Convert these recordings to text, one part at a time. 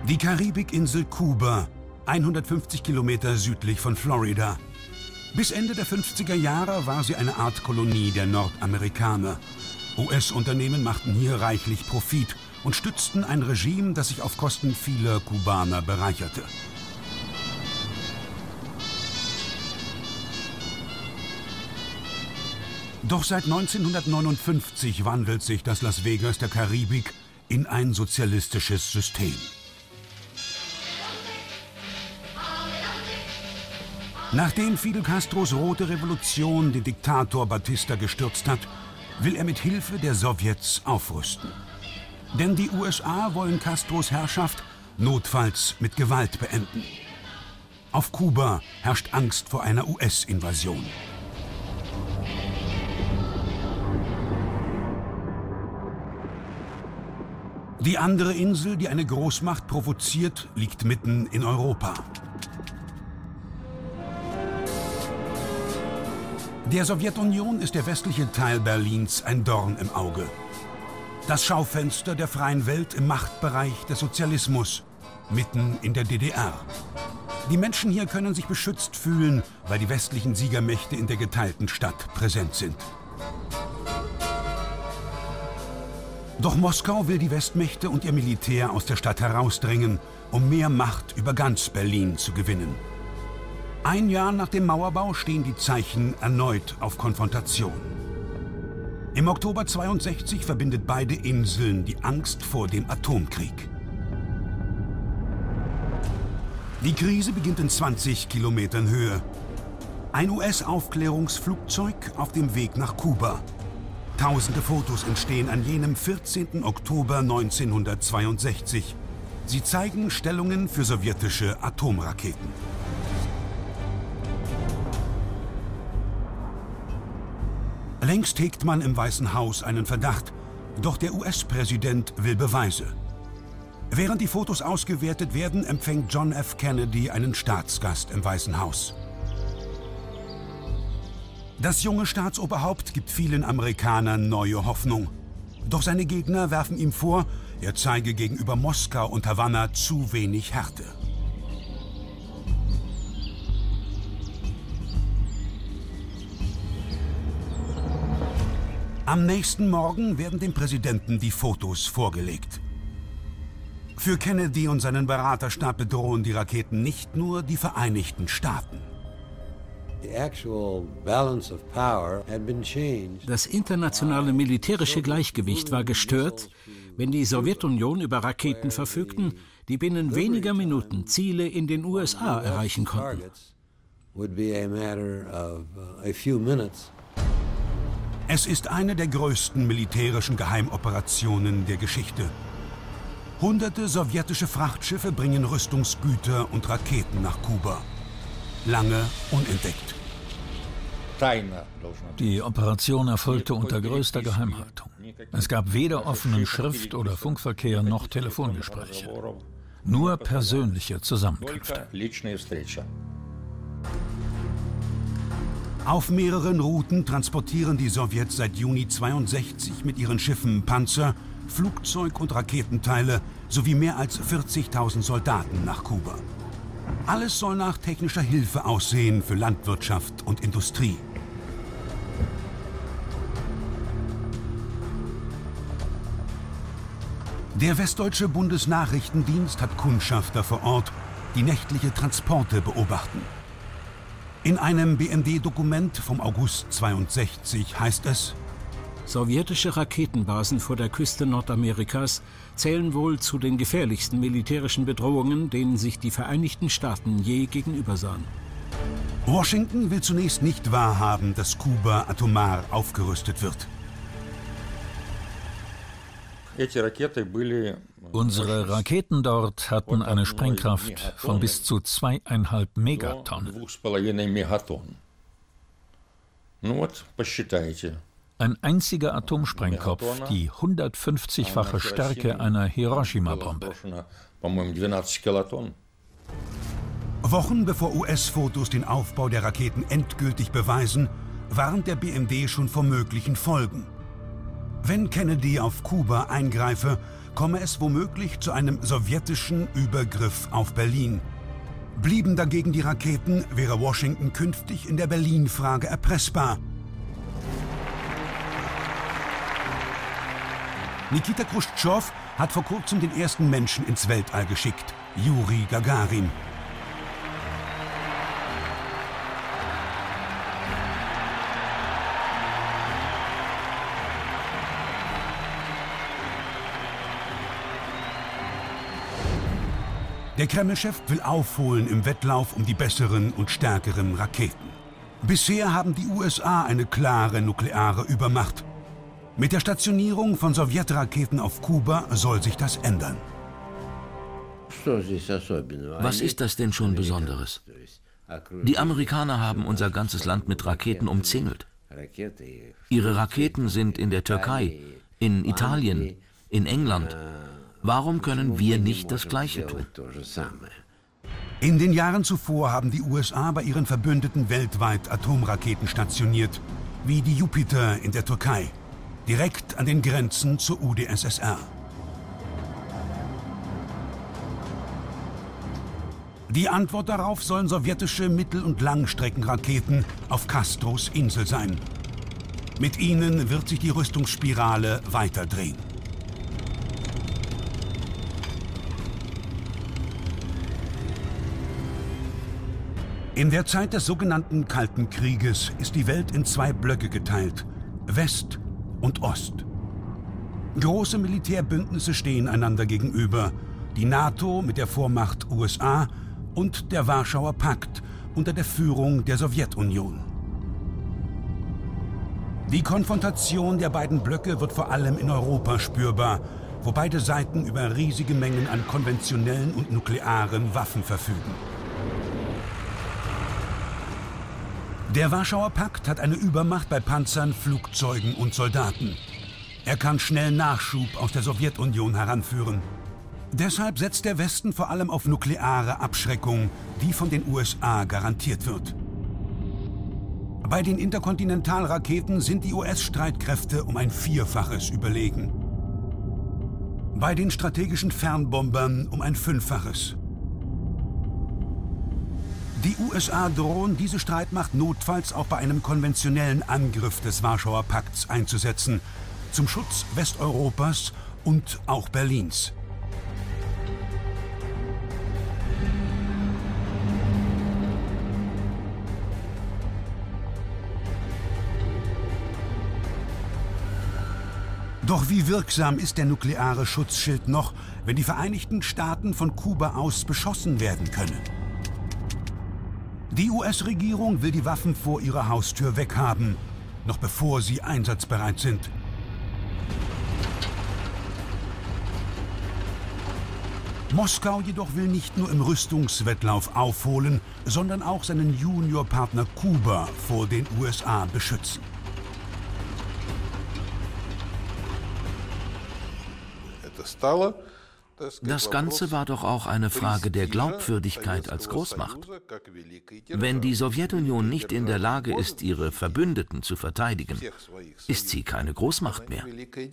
Die Karibikinsel Kuba, 150 Kilometer südlich von Florida. Bis Ende der 50er Jahre war sie eine Art Kolonie der Nordamerikaner. US-Unternehmen machten hier reichlich Profit und stützten ein Regime, das sich auf Kosten vieler Kubaner bereicherte. Doch seit 1959 wandelt sich das Las Vegas der Karibik in ein sozialistisches System. Nachdem Fidel Castros Rote Revolution den Diktator Batista gestürzt hat, will er mit Hilfe der Sowjets aufrüsten. Denn die USA wollen Castros Herrschaft notfalls mit Gewalt beenden. Auf Kuba herrscht Angst vor einer US-Invasion. Die andere Insel, die eine Großmacht provoziert, liegt mitten in Europa. Der Sowjetunion ist der westliche Teil Berlins ein Dorn im Auge. Das Schaufenster der freien Welt im Machtbereich des Sozialismus, mitten in der DDR. Die Menschen hier können sich beschützt fühlen, weil die westlichen Siegermächte in der geteilten Stadt präsent sind. Doch Moskau will die Westmächte und ihr Militär aus der Stadt herausdrängen, um mehr Macht über ganz Berlin zu gewinnen. Ein Jahr nach dem Mauerbau stehen die Zeichen erneut auf Konfrontation. Im Oktober 1962 verbindet beide Inseln die Angst vor dem Atomkrieg. Die Krise beginnt in 20 Kilometern Höhe. Ein US-Aufklärungsflugzeug auf dem Weg nach Kuba. Tausende Fotos entstehen an jenem 14. Oktober 1962. Sie zeigen Stellungen für sowjetische Atomraketen. Längst hegt man im Weißen Haus einen Verdacht, doch der US-Präsident will Beweise. Während die Fotos ausgewertet werden, empfängt John F. Kennedy einen Staatsgast im Weißen Haus. Das junge Staatsoberhaupt gibt vielen Amerikanern neue Hoffnung. Doch seine Gegner werfen ihm vor, er zeige gegenüber Moskau und Havanna zu wenig Härte. Am nächsten Morgen werden dem Präsidenten die Fotos vorgelegt. Für Kennedy und seinen Beraterstab bedrohen die Raketen nicht nur die Vereinigten Staaten. Das internationale militärische Gleichgewicht war gestört, wenn die Sowjetunion über Raketen verfügten, die binnen weniger Minuten Ziele in den USA erreichen konnten. Es ist eine der größten militärischen Geheimoperationen der Geschichte. Hunderte sowjetische Frachtschiffe bringen Rüstungsgüter und Raketen nach Kuba. Lange unentdeckt. Die Operation erfolgte unter größter Geheimhaltung. Es gab weder offenen Schrift- oder Funkverkehr noch Telefongespräche. Nur persönliche Zusammenkünfte. Auf mehreren Routen transportieren die Sowjets seit Juni 1962 mit ihren Schiffen Panzer, Flugzeug- und Raketenteile sowie mehr als 40.000 Soldaten nach Kuba. Alles soll nach technischer Hilfe aussehen für Landwirtschaft und Industrie. Der Westdeutsche Bundesnachrichtendienst hat Kundschafter vor Ort, die nächtliche Transporte beobachten. In einem BND-Dokument vom August 1962 heißt es: Sowjetische Raketenbasen vor der Küste Nordamerikas zählen wohl zu den gefährlichsten militärischen Bedrohungen, denen sich die Vereinigten Staaten je gegenübersahen. Washington will zunächst nicht wahrhaben, dass Kuba atomar aufgerüstet wird. Unsere Raketen dort hatten eine Sprengkraft von bis zu 2,5 Megatonnen. Ein einziger Atomsprengkopf, die 150-fache Stärke einer Hiroshima-Bombe. Wochen bevor US-Fotos den Aufbau der Raketen endgültig beweisen, warnt der BND schon vor möglichen Folgen. Wenn Kennedy auf Kuba eingreife, komme es womöglich zu einem sowjetischen Übergriff auf Berlin. Blieben dagegen die Raketen, wäre Washington künftig in der Berlin-Frage erpressbar. Nikita Chruschtschow hat vor kurzem den ersten Menschen ins Weltall geschickt, Juri Gagarin. Der Kreml-Chef will aufholen im Wettlauf um die besseren und stärkeren Raketen. Bisher haben die USA eine klare nukleare Übermacht. Mit der Stationierung von Sowjetraketen auf Kuba soll sich das ändern. Was ist das denn schon Besonderes? Die Amerikaner haben unser ganzes Land mit Raketen umzingelt. Ihre Raketen sind in der Türkei, in Italien, in England. Warum können wir nicht das Gleiche tun? In den Jahren zuvor haben die USA bei ihren Verbündeten weltweit Atomraketen stationiert, wie die Jupiter in der Türkei, direkt an den Grenzen zur UdSSR. Die Antwort darauf sollen sowjetische Mittel- und Langstreckenraketen auf Castros Insel sein. Mit ihnen wird sich die Rüstungsspirale weiterdrehen. In der Zeit des sogenannten Kalten Krieges ist die Welt in zwei Blöcke geteilt, West und Ost. Große Militärbündnisse stehen einander gegenüber, die NATO mit der Vormacht USA und der Warschauer Pakt unter der Führung der Sowjetunion. Die Konfrontation der beiden Blöcke wird vor allem in Europa spürbar, wo beide Seiten über riesige Mengen an konventionellen und nuklearen Waffen verfügen. Der Warschauer Pakt hat eine Übermacht bei Panzern, Flugzeugen und Soldaten. Er kann schnell Nachschub aus der Sowjetunion heranführen. Deshalb setzt der Westen vor allem auf nukleare Abschreckung, die von den USA garantiert wird. Bei den Interkontinentalraketen sind die US-Streitkräfte um ein Vierfaches überlegen. Bei den strategischen Fernbombern um ein Fünffaches. Die USA drohen, diese Streitmacht notfalls auch bei einem konventionellen Angriff des Warschauer Pakts einzusetzen, zum Schutz Westeuropas und auch Berlins. Doch wie wirksam ist der nukleare Schutzschild noch, wenn die Vereinigten Staaten von Kuba aus beschossen werden können? Die US-Regierung will die Waffen vor ihrer Haustür weghaben, noch bevor sie einsatzbereit sind. Moskau jedoch will nicht nur im Rüstungswettlauf aufholen, sondern auch seinen Juniorpartner Kuba vor den USA beschützen. Das Ganze war doch auch eine Frage der Glaubwürdigkeit als Großmacht. Wenn die Sowjetunion nicht in der Lage ist, ihre Verbündeten zu verteidigen, ist sie keine Großmacht mehr.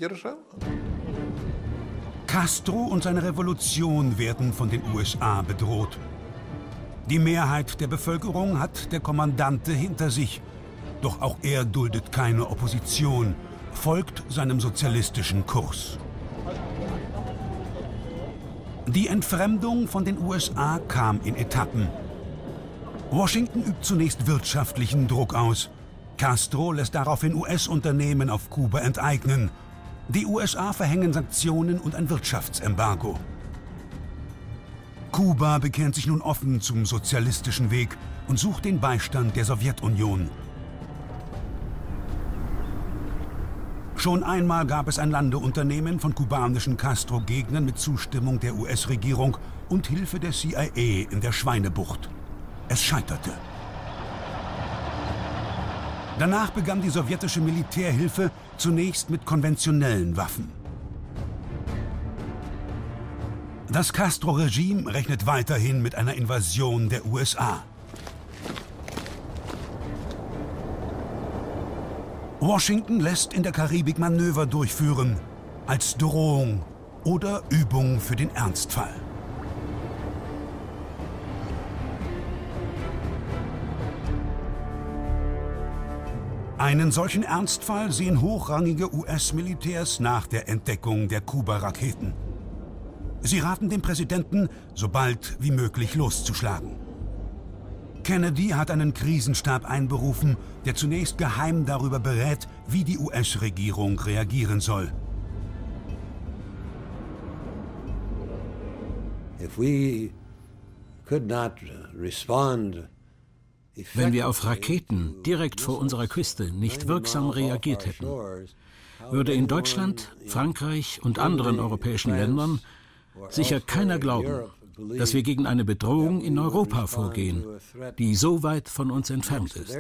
Castro und seine Revolution werden von den USA bedroht. Die Mehrheit der Bevölkerung hat der Kommandante hinter sich. Doch auch er duldet keine Opposition, folgt seinem sozialistischen Kurs. Die Entfremdung von den USA kam in Etappen. Washington übt zunächst wirtschaftlichen Druck aus. Castro lässt daraufhin US-Unternehmen auf Kuba enteignen. Die USA verhängen Sanktionen und ein Wirtschaftsembargo. Kuba bekennt sich nun offen zum sozialistischen Weg und sucht den Beistand der Sowjetunion. Schon einmal gab es ein Landeunternehmen von kubanischen Castro-Gegnern mit Zustimmung der US-Regierung und Hilfe der CIA in der Schweinebucht. Es scheiterte. Danach begann die sowjetische Militärhilfe zunächst mit konventionellen Waffen. Das Castro-Regime rechnet weiterhin mit einer Invasion der USA. Washington lässt in der Karibik Manöver durchführen, als Drohung oder Übung für den Ernstfall. Einen solchen Ernstfall sehen hochrangige US-Militärs nach der Entdeckung der Kuba-Raketen. Sie raten dem Präsidenten, so bald wie möglich loszuschlagen. Kennedy hat einen Krisenstab einberufen, der zunächst geheim darüber berät, wie die US-Regierung reagieren soll. Wenn wir auf Raketen direkt vor unserer Küste nicht wirksam reagiert hätten, würde in Deutschland, Frankreich und anderen europäischen Ländern sicher keiner glauben, dass wir gegen eine Bedrohung in Europa vorgehen, die so weit von uns entfernt ist.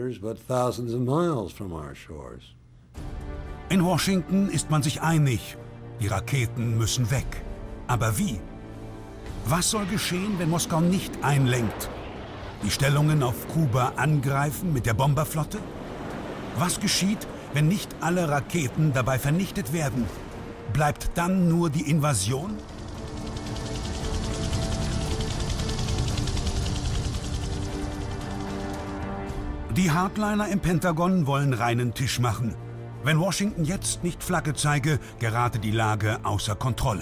In Washington ist man sich einig, die Raketen müssen weg. Aber wie? Was soll geschehen, wenn Moskau nicht einlenkt? Die Stellungen auf Kuba angreifen mit der Bomberflotte? Was geschieht, wenn nicht alle Raketen dabei vernichtet werden? Bleibt dann nur die Invasion? Die Hardliner im Pentagon wollen reinen Tisch machen. Wenn Washington jetzt nicht Flagge zeige, gerate die Lage außer Kontrolle.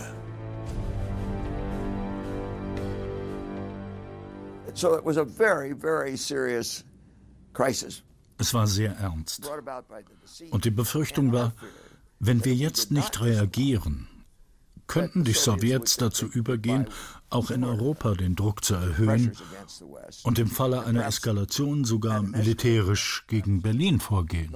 Es war sehr ernst. Und die Befürchtung war, wenn wir jetzt nicht reagieren, könnten die Sowjets dazu übergehen, auch in Europa den Druck zu erhöhen und im Falle einer Eskalation sogar militärisch gegen Berlin vorgehen.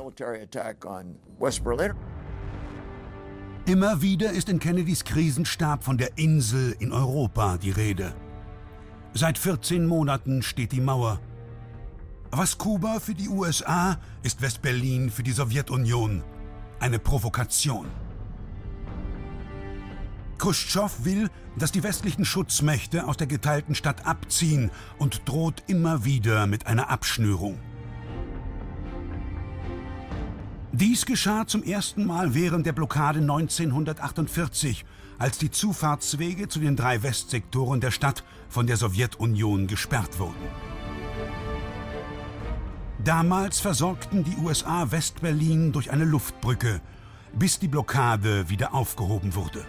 Immer wieder ist in Kennedys Krisenstab von der Insel in Europa die Rede. Seit 14 Monaten steht die Mauer. Was Kuba für die USA, ist West-Berlin für die Sowjetunion. Eine Provokation. Chruschtschow will, dass die westlichen Schutzmächte aus der geteilten Stadt abziehen und droht immer wieder mit einer Abschnürung. Dies geschah zum ersten Mal während der Blockade 1948, als die Zufahrtswege zu den 3 Westsektoren der Stadt von der Sowjetunion gesperrt wurden. Damals versorgten die USA West-Berlin durch eine Luftbrücke, bis die Blockade wieder aufgehoben wurde.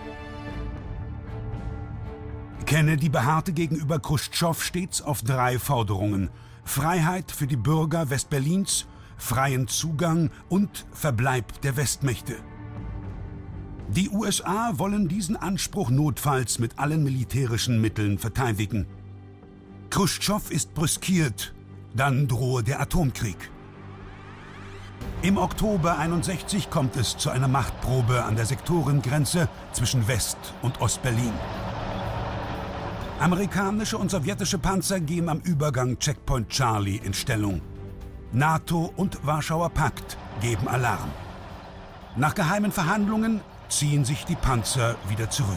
Kennedy beharrte gegenüber Chruschtschow stets auf 3 Forderungen: Freiheit für die Bürger West-Berlins, freien Zugang und Verbleib der Westmächte. Die USA wollen diesen Anspruch notfalls mit allen militärischen Mitteln verteidigen. Chruschtschow ist brüskiert, dann drohe der Atomkrieg. Im Oktober 1961 kommt es zu einer Machtprobe an der Sektorengrenze zwischen West- und Ostberlin. Amerikanische und sowjetische Panzer gehen am Übergang Checkpoint Charlie in Stellung. NATO und Warschauer Pakt geben Alarm. Nach geheimen Verhandlungen ziehen sich die Panzer wieder zurück.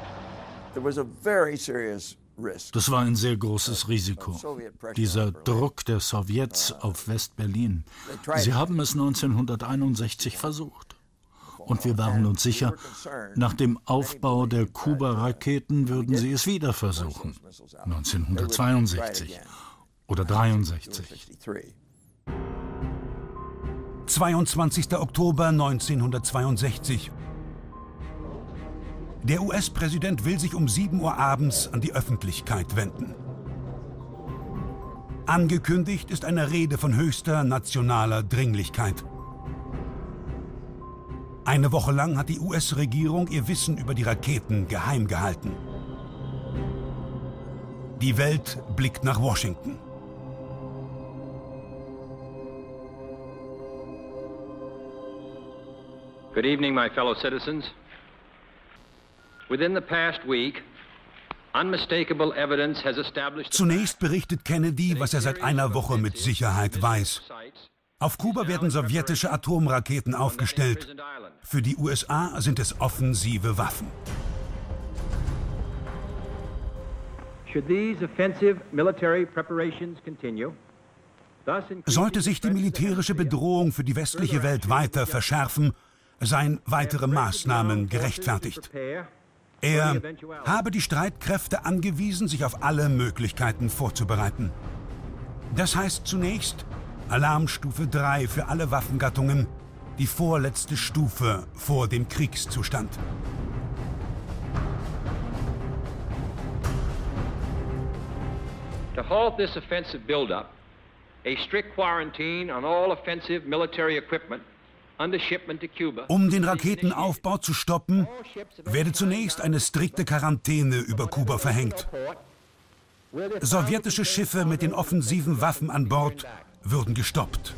Das war ein sehr großes Risiko, dieser Druck der Sowjets auf West-Berlin. Sie haben es 1961 versucht. Und wir waren uns sicher, nach dem Aufbau der Kuba-Raketen würden sie es wieder versuchen. 1962 oder 1963. 22. Oktober 1962. Der US-Präsident will sich um 7 Uhr abends an die Öffentlichkeit wenden. Angekündigt ist eine Rede von höchster nationaler Dringlichkeit. Eine Woche lang hat die US-Regierung ihr Wissen über die Raketen geheim gehalten. Die Welt blickt nach Washington. Good evening, my fellow citizens. Within the past week, unmistakable evidence has established. Zunächst berichtet Kennedy, was er seit einer Woche mit Sicherheit weiß. Auf Kuba werden sowjetische Atomraketen aufgestellt. Für die USA sind es offensive Waffen. Sollte sich die militärische Bedrohung für die westliche Welt weiter verschärfen, seien weitere Maßnahmen gerechtfertigt. Er habe die Streitkräfte angewiesen, sich auf alle Möglichkeiten vorzubereiten. Das heißt zunächst Alarmstufe 3 für alle Waffengattungen, die vorletzte Stufe vor dem Kriegszustand. To halt this offensive buildup, a strict quarantine on all offensive military equipment under shipment to Cuba. Um den Raketenaufbau zu stoppen, werde zunächst eine strikte Quarantäne über Kuba verhängt. Sowjetische Schiffe mit den offensiven Waffen an Bord würden gestoppt.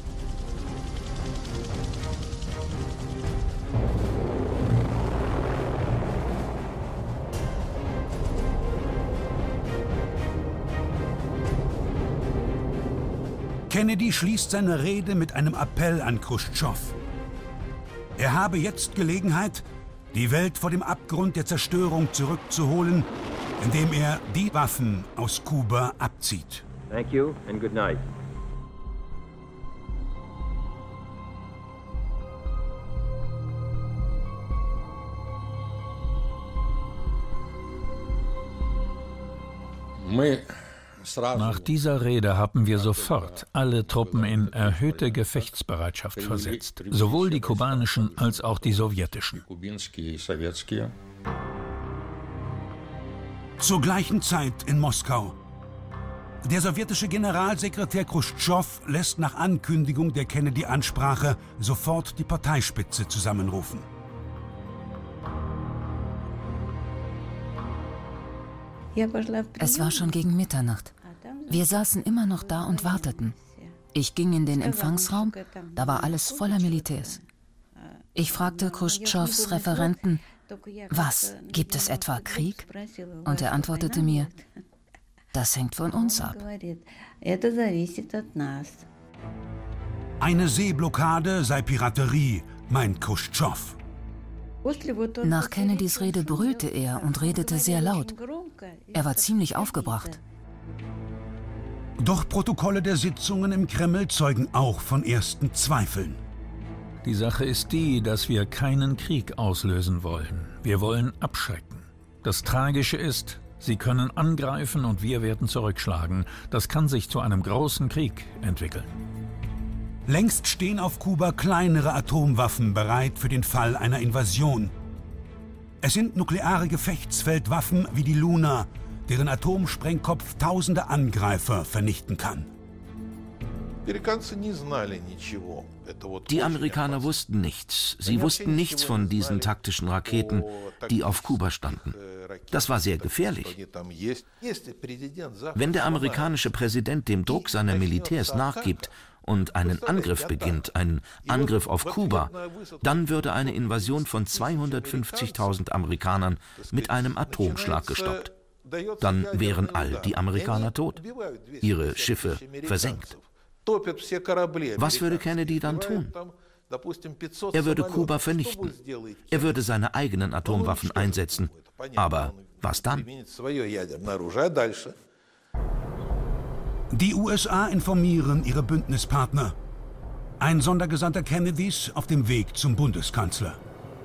Kennedy schließt seine Rede mit einem Appell an Chruschtschow. Er habe jetzt Gelegenheit, die Welt vor dem Abgrund der Zerstörung zurückzuholen, indem er die Waffen aus Kuba abzieht. Thank you and good night. Nach dieser Rede haben wir sofort alle Truppen in erhöhte Gefechtsbereitschaft versetzt, sowohl die kubanischen als auch die sowjetischen. Zur gleichen Zeit in Moskau. Der sowjetische Generalsekretär Chruschtschow lässt nach Ankündigung der Kennedy-Ansprache sofort die Parteispitze zusammenrufen. Es war schon gegen Mitternacht. Wir saßen immer noch da und warteten. Ich ging in den Empfangsraum, da war alles voller Militärs. Ich fragte Chruschtschows Referenten, was, gibt es etwa Krieg? Und er antwortete mir, das hängt von uns ab. Eine Seeblockade sei Piraterie, meint Chruschtschow. Nach Kennedys Rede brüllte er und redete sehr laut. Er war ziemlich aufgebracht. Doch Protokolle der Sitzungen im Kreml zeugen auch von ersten Zweifeln. Die Sache ist die, dass wir keinen Krieg auslösen wollen. Wir wollen abschrecken. Das Tragische ist, sie können angreifen und wir werden zurückschlagen. Das kann sich zu einem großen Krieg entwickeln. Längst stehen auf Kuba kleinere Atomwaffen bereit für den Fall einer Invasion. Es sind nukleare Gefechtsfeldwaffen wie die Luna, deren Atomsprengkopf tausende Angreifer vernichten kann. Die Amerikaner wussten nichts. Sie wussten nichts von diesen taktischen Raketen, die auf Kuba standen. Das war sehr gefährlich. Wenn der amerikanische Präsident dem Druck seiner Militärs nachgibt und einen Angriff beginnt, einen Angriff auf Kuba, dann würde eine Invasion von 250.000 Amerikanern mit einem Atomschlag gestoppt. Dann wären all die Amerikaner tot, ihre Schiffe versenkt. Was würde Kennedy dann tun? Er würde Kuba vernichten. Er würde seine eigenen Atomwaffen einsetzen. Aber was dann? Die USA informieren ihre Bündnispartner. Ein Sondergesandter Kennedys auf dem Weg zum Bundeskanzler.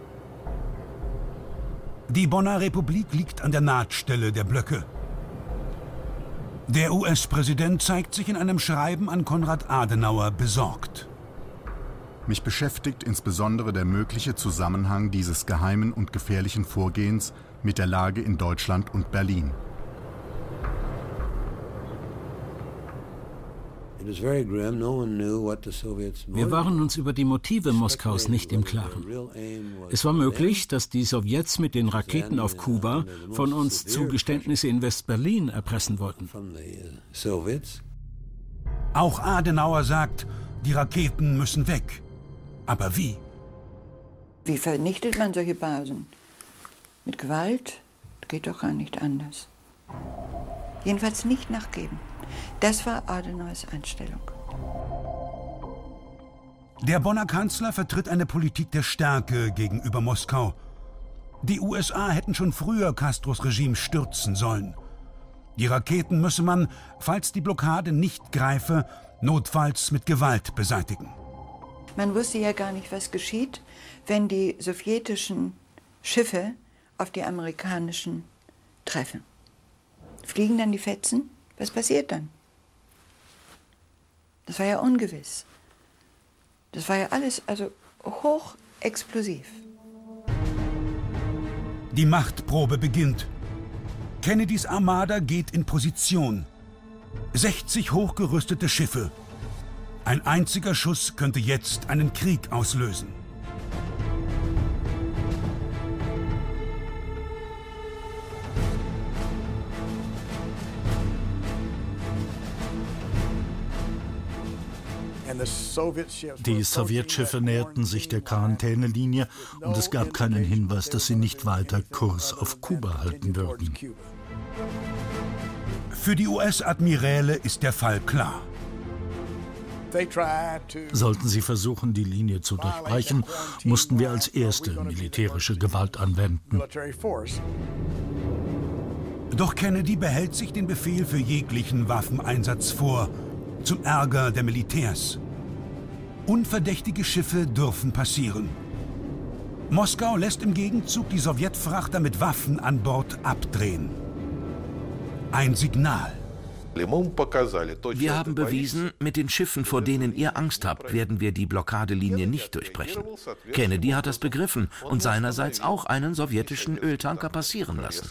Die Bonner Republik liegt an der Nahtstelle der Blöcke. Der US-Präsident zeigt sich in einem Schreiben an Konrad Adenauer besorgt. Mich beschäftigt insbesondere der mögliche Zusammenhang dieses geheimen und gefährlichen Vorgehens mit der Lage in Deutschland und Berlin. Wir waren uns über die Motive Moskaus nicht im Klaren. Es war möglich, dass die Sowjets mit den Raketen auf Kuba von uns Zugeständnisse in West-Berlin erpressen wollten. Auch Adenauer sagt, die Raketen müssen weg. Aber wie? Wie vernichtet man solche Basen? Mit Gewalt? Geht doch gar nicht anders. Jedenfalls nicht nachgeben. Das war Adenauers Einstellung. Der Bonner Kanzler vertritt eine Politik der Stärke gegenüber Moskau. Die USA hätten schon früher Castros Regime stürzen sollen. Die Raketen müsse man, falls die Blockade nicht greife, notfalls mit Gewalt beseitigen. Man wusste ja gar nicht, was geschieht, wenn die sowjetischen Schiffe auf die amerikanischen treffen. Fliegen dann die Fetzen? Was passiert dann? Das war ja ungewiss. Das war ja alles also hochexplosiv. Die Machtprobe beginnt. Kennedys Armada geht in Position. 60 hochgerüstete Schiffe. Ein einziger Schuss könnte jetzt einen Krieg auslösen. Die Sowjetschiffe näherten sich der Quarantänelinie und es gab keinen Hinweis, dass sie nicht weiter Kurs auf Kuba halten würden. Für die US-Admiräle ist der Fall klar. Sollten sie versuchen, die Linie zu durchbrechen, mussten wir als erste militärische Gewalt anwenden. Doch Kennedy behält sich den Befehl für jeglichen Waffeneinsatz vor, zum Ärger der Militärs. Unverdächtige Schiffe dürfen passieren. Moskau lässt im Gegenzug die Sowjetfrachter mit Waffen an Bord abdrehen. Ein Signal. Wir haben bewiesen, mit den Schiffen, vor denen ihr Angst habt, werden wir die Blockadelinie nicht durchbrechen. Kennedy hat das begriffen und seinerseits auch einen sowjetischen Öltanker passieren lassen.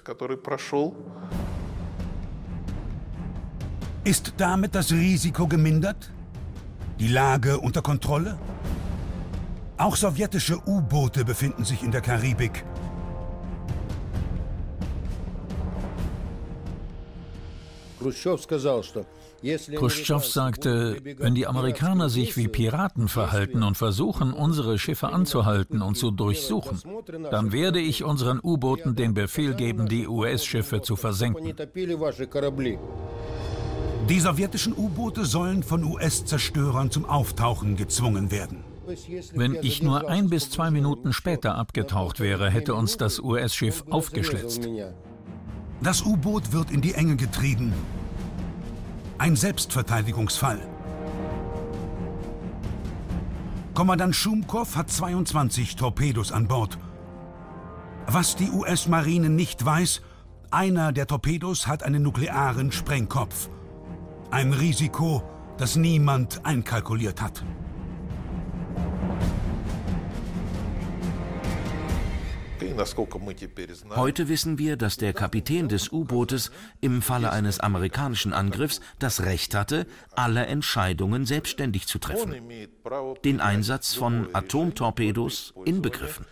Ist damit das Risiko gemindert? Die Lage unter Kontrolle? Auch sowjetische U-Boote befinden sich in der Karibik. Chruschtschow sagte, wenn die Amerikaner sich wie Piraten verhalten und versuchen, unsere Schiffe anzuhalten und zu durchsuchen, dann werde ich unseren U-Booten den Befehl geben, die US-Schiffe zu versenken. Die sowjetischen U-Boote sollen von US-Zerstörern zum Auftauchen gezwungen werden. Wenn ich nur 1 bis 2 Minuten später abgetaucht wäre, hätte uns das US-Schiff aufgeschlitzt. Das U-Boot wird in die Enge getrieben. Ein Selbstverteidigungsfall. Kommandant Schumkow hat 22 Torpedos an Bord. Was die US-Marine nicht weiß, einer der Torpedos hat einen nuklearen Sprengkopf. Ein Risiko, das niemand einkalkuliert hat. Heute wissen wir, dass der Kapitän des U-Bootes im Falle eines amerikanischen Angriffs das Recht hatte, alle Entscheidungen selbstständig zu treffen. Den Einsatz von Atomtorpedos inbegriffen.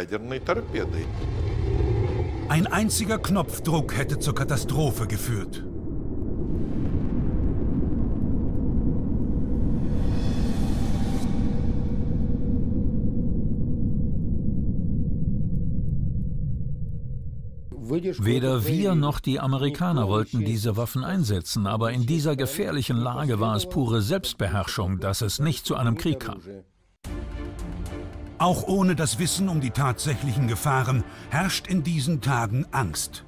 Ein einziger Knopfdruck hätte zur Katastrophe geführt. Weder wir noch die Amerikaner wollten diese Waffen einsetzen, aber in dieser gefährlichen Lage war es pure Selbstbeherrschung, dass es nicht zu einem Krieg kam. Auch ohne das Wissen um die tatsächlichen Gefahren herrscht in diesen Tagen Angst.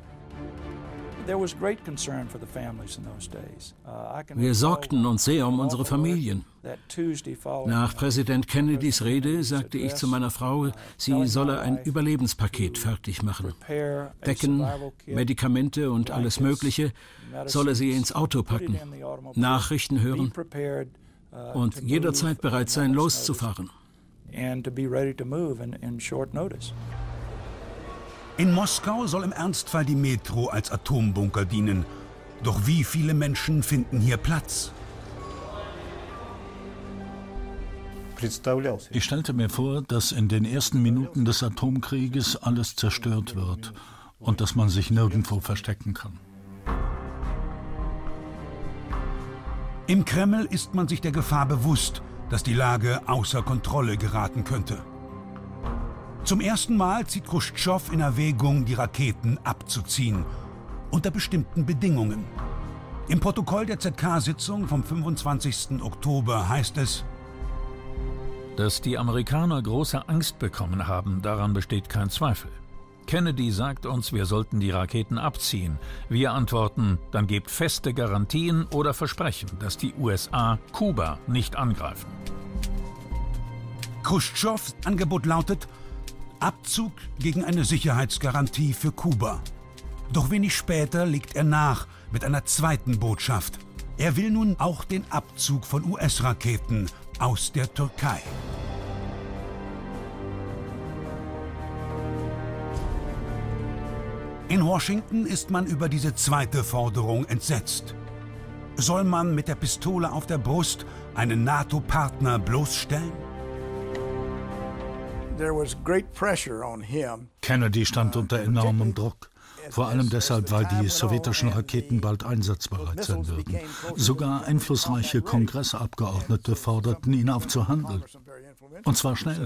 Wir sorgten uns sehr um unsere Familien. Nach Präsident Kennedys Rede sagte ich zu meiner Frau, sie solle ein Überlebenspaket fertig machen. Decken, Medikamente und alles Mögliche solle sie ins Auto packen, Nachrichten hören und jederzeit bereit sein, loszufahren. In Moskau soll im Ernstfall die Metro als Atombunker dienen. Doch wie viele Menschen finden hier Platz? Ich stellte mir vor, dass in den ersten Minuten des Atomkrieges alles zerstört wird und dass man sich nirgendwo verstecken kann. Im Kreml ist man sich der Gefahr bewusst, dass die Lage außer Kontrolle geraten könnte. Zum ersten Mal zieht Chruschtschow in Erwägung, die Raketen abzuziehen, unter bestimmten Bedingungen. Im Protokoll der ZK-Sitzung vom 25. Oktober heißt es: Dass die Amerikaner große Angst bekommen haben, daran besteht kein Zweifel. Kennedy sagt uns, wir sollten die Raketen abziehen. Wir antworten, dann gebt feste Garantien oder Versprechen, dass die USA Kuba nicht angreifen. Chruschtschows Angebot lautet Abzug gegen eine Sicherheitsgarantie für Kuba. Doch wenig später legt er nach mit einer zweiten Botschaft. Er will nun auch den Abzug von US-Raketen aus der Türkei. In Washington ist man über diese zweite Forderung entsetzt. Soll man mit der Pistole auf der Brust einen NATO-Partner bloßstellen? Kennedy stand unter enormem Druck. Vor allem deshalb, weil die sowjetischen Raketen bald einsatzbereit sein würden. Sogar einflussreiche Kongressabgeordnete forderten ihn auf zu handeln. Und zwar schnell.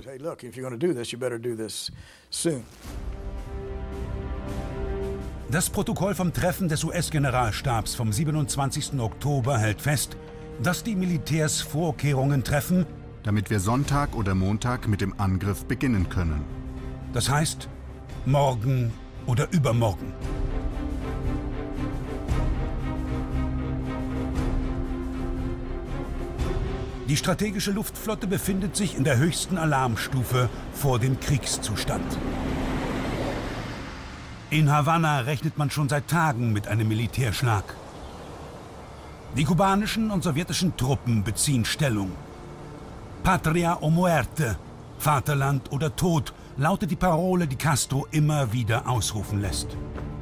Das Protokoll vom Treffen des US-Generalstabs vom 27. Oktober hält fest, dass die Militärs Vorkehrungen treffen, damit wir Sonntag oder Montag mit dem Angriff beginnen können. Das heißt, morgen oder übermorgen. Die strategische Luftflotte befindet sich in der höchsten Alarmstufe vor dem Kriegszustand. In Havanna rechnet man schon seit Tagen mit einem Militärschlag. Die kubanischen und sowjetischen Truppen beziehen Stellung. Patria o muerte, Vaterland oder Tod, lautet die Parole, die Castro immer wieder ausrufen lässt.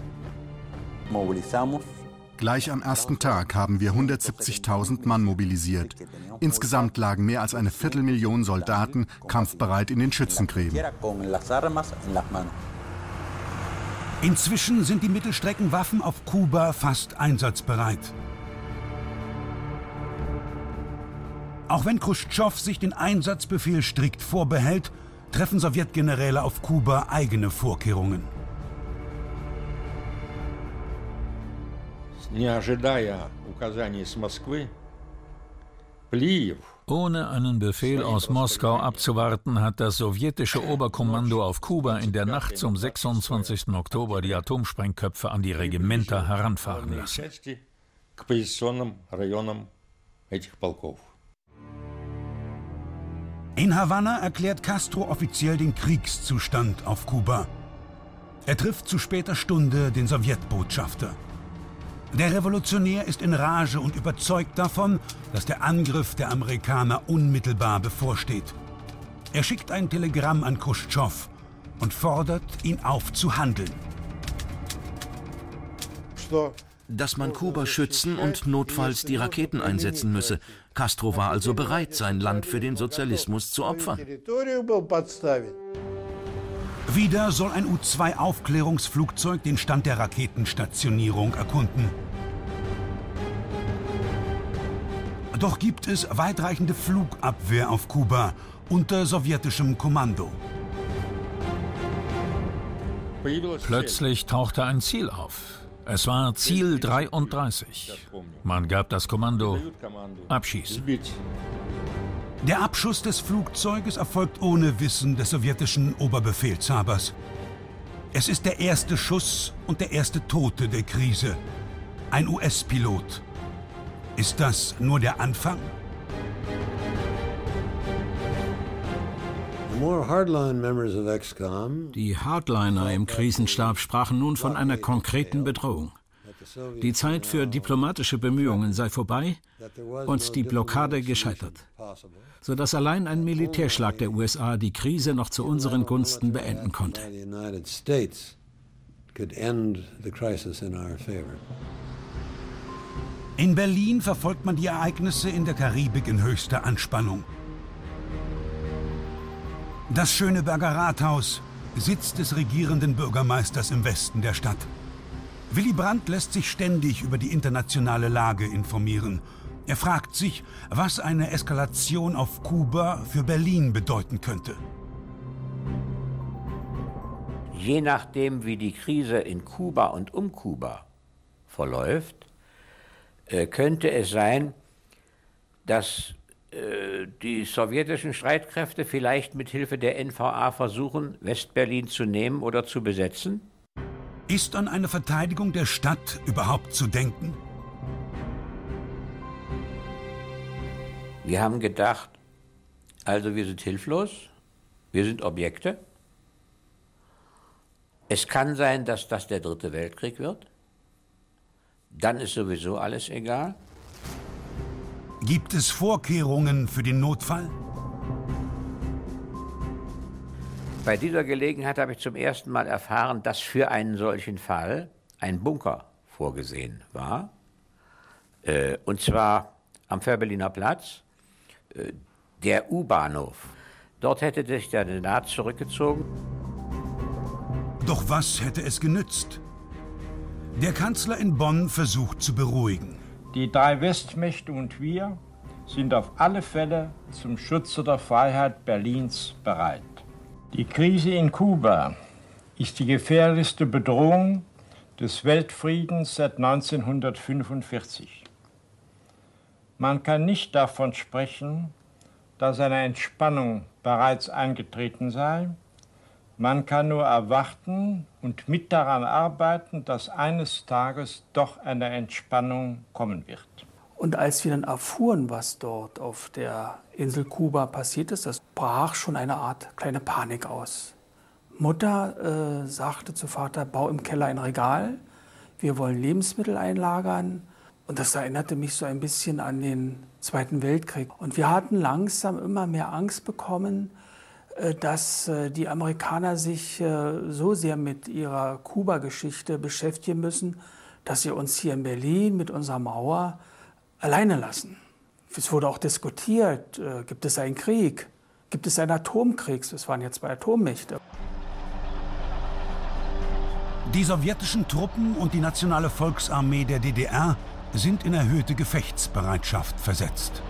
Gleich am ersten Tag haben wir 170.000 Mann mobilisiert. Insgesamt lagen mehr als 250.000 Soldaten kampfbereit in den Schützengräben. Inzwischen sind die Mittelstreckenwaffen auf Kuba fast einsatzbereit. Auch wenn Chruschtschow sich den Einsatzbefehl strikt vorbehält, treffen Sowjetgeneräle auf Kuba eigene Vorkehrungen. Ohne einen Befehl aus Moskau abzuwarten, hat das sowjetische Oberkommando auf Kuba in der Nacht zum 26. Oktober die Atomsprengköpfe an die Regimenter heranfahren lassen. In Havanna erklärt Castro offiziell den Kriegszustand auf Kuba. Er trifft zu später Stunde den Sowjetbotschafter. Der Revolutionär ist in Rage und überzeugt davon, dass der Angriff der Amerikaner unmittelbar bevorsteht. Er schickt ein Telegramm an Chruschtschow und fordert ihn auf zu handeln. Dass man Kuba schützen und notfalls die Raketen einsetzen müsse. Castro war also bereit, sein Land für den Sozialismus zu opfern. Wieder soll ein U-2-Aufklärungsflugzeug den Stand der Raketenstationierung erkunden. Doch gibt es weitreichende Flugabwehr auf Kuba unter sowjetischem Kommando. Plötzlich tauchte ein Ziel auf. Es war Ziel 33. Man gab das Kommando: Abschießen. Der Abschuss des Flugzeuges erfolgt ohne Wissen des sowjetischen Oberbefehlshabers. Es ist der erste Schuss und der erste Tote der Krise. Ein US-Pilot. Ist das nur der Anfang? Die Hardliner im Krisenstab sprachen nun von einer konkreten Bedrohung. Die Zeit für diplomatische Bemühungen sei vorbei und die Blockade gescheitert, sodass allein ein Militärschlag der USA die Krise noch zu unseren Gunsten beenden konnte. In Berlin verfolgt man die Ereignisse in der Karibik in höchster Anspannung. Das Schöneberger Rathaus, Sitz des regierenden Bürgermeisters im Westen der Stadt. Willy Brandt lässt sich ständig über die internationale Lage informieren. Er fragt sich, was eine Eskalation auf Kuba für Berlin bedeuten könnte. Je nachdem, wie die Krise in Kuba und um Kuba verläuft, könnte es sein, dass die sowjetischen Streitkräfte vielleicht mit Hilfe der NVA versuchen, Westberlin zu nehmen oder zu besetzen? Ist an eine Verteidigung der Stadt überhaupt zu denken? Wir haben gedacht, also wir sind hilflos, Wir sind Objekte. Es kann sein, dass das der Dritte Weltkrieg wird. Dann ist sowieso alles egal. Gibt es Vorkehrungen für den Notfall? Bei dieser Gelegenheit habe ich zum ersten Mal erfahren, dass für einen solchen Fall ein Bunker vorgesehen war. Und zwar am Fehrbelliner Platz, der U-Bahnhof. Dort hätte sich der Senat zurückgezogen. Doch was hätte es genützt? Der Kanzler in Bonn versucht zu beruhigen. Die drei Westmächte und wir sind auf alle Fälle zum Schutze der Freiheit Berlins bereit. Die Krise in Kuba ist die gefährlichste Bedrohung des Weltfriedens seit 1945. Man kann nicht davon sprechen, dass eine Entspannung bereits eingetreten sei. Man kann nur erwarten und mit daran arbeiten, dass eines Tages doch eine Entspannung kommen wird. Und als wir dann erfuhren, was dort auf der Insel Kuba passiert ist, das brach schon eine Art kleine Panik aus. Mutter sagte zu Vater, bau im Keller ein Regal, wir wollen Lebensmittel einlagern. Und das erinnerte mich so ein bisschen an den Zweiten Weltkrieg. Und wir hatten langsam immer mehr Angst bekommen, dass die Amerikaner sich so sehr mit ihrer Kuba-Geschichte beschäftigen müssen, dass sie uns hier in Berlin mit unserer Mauer alleine lassen. Es wurde auch diskutiert, gibt es einen Krieg, gibt es einen Atomkrieg? Es waren jetzt 2 Atommächte. Die sowjetischen Truppen und die Nationale Volksarmee der DDR sind in erhöhte Gefechtsbereitschaft versetzt.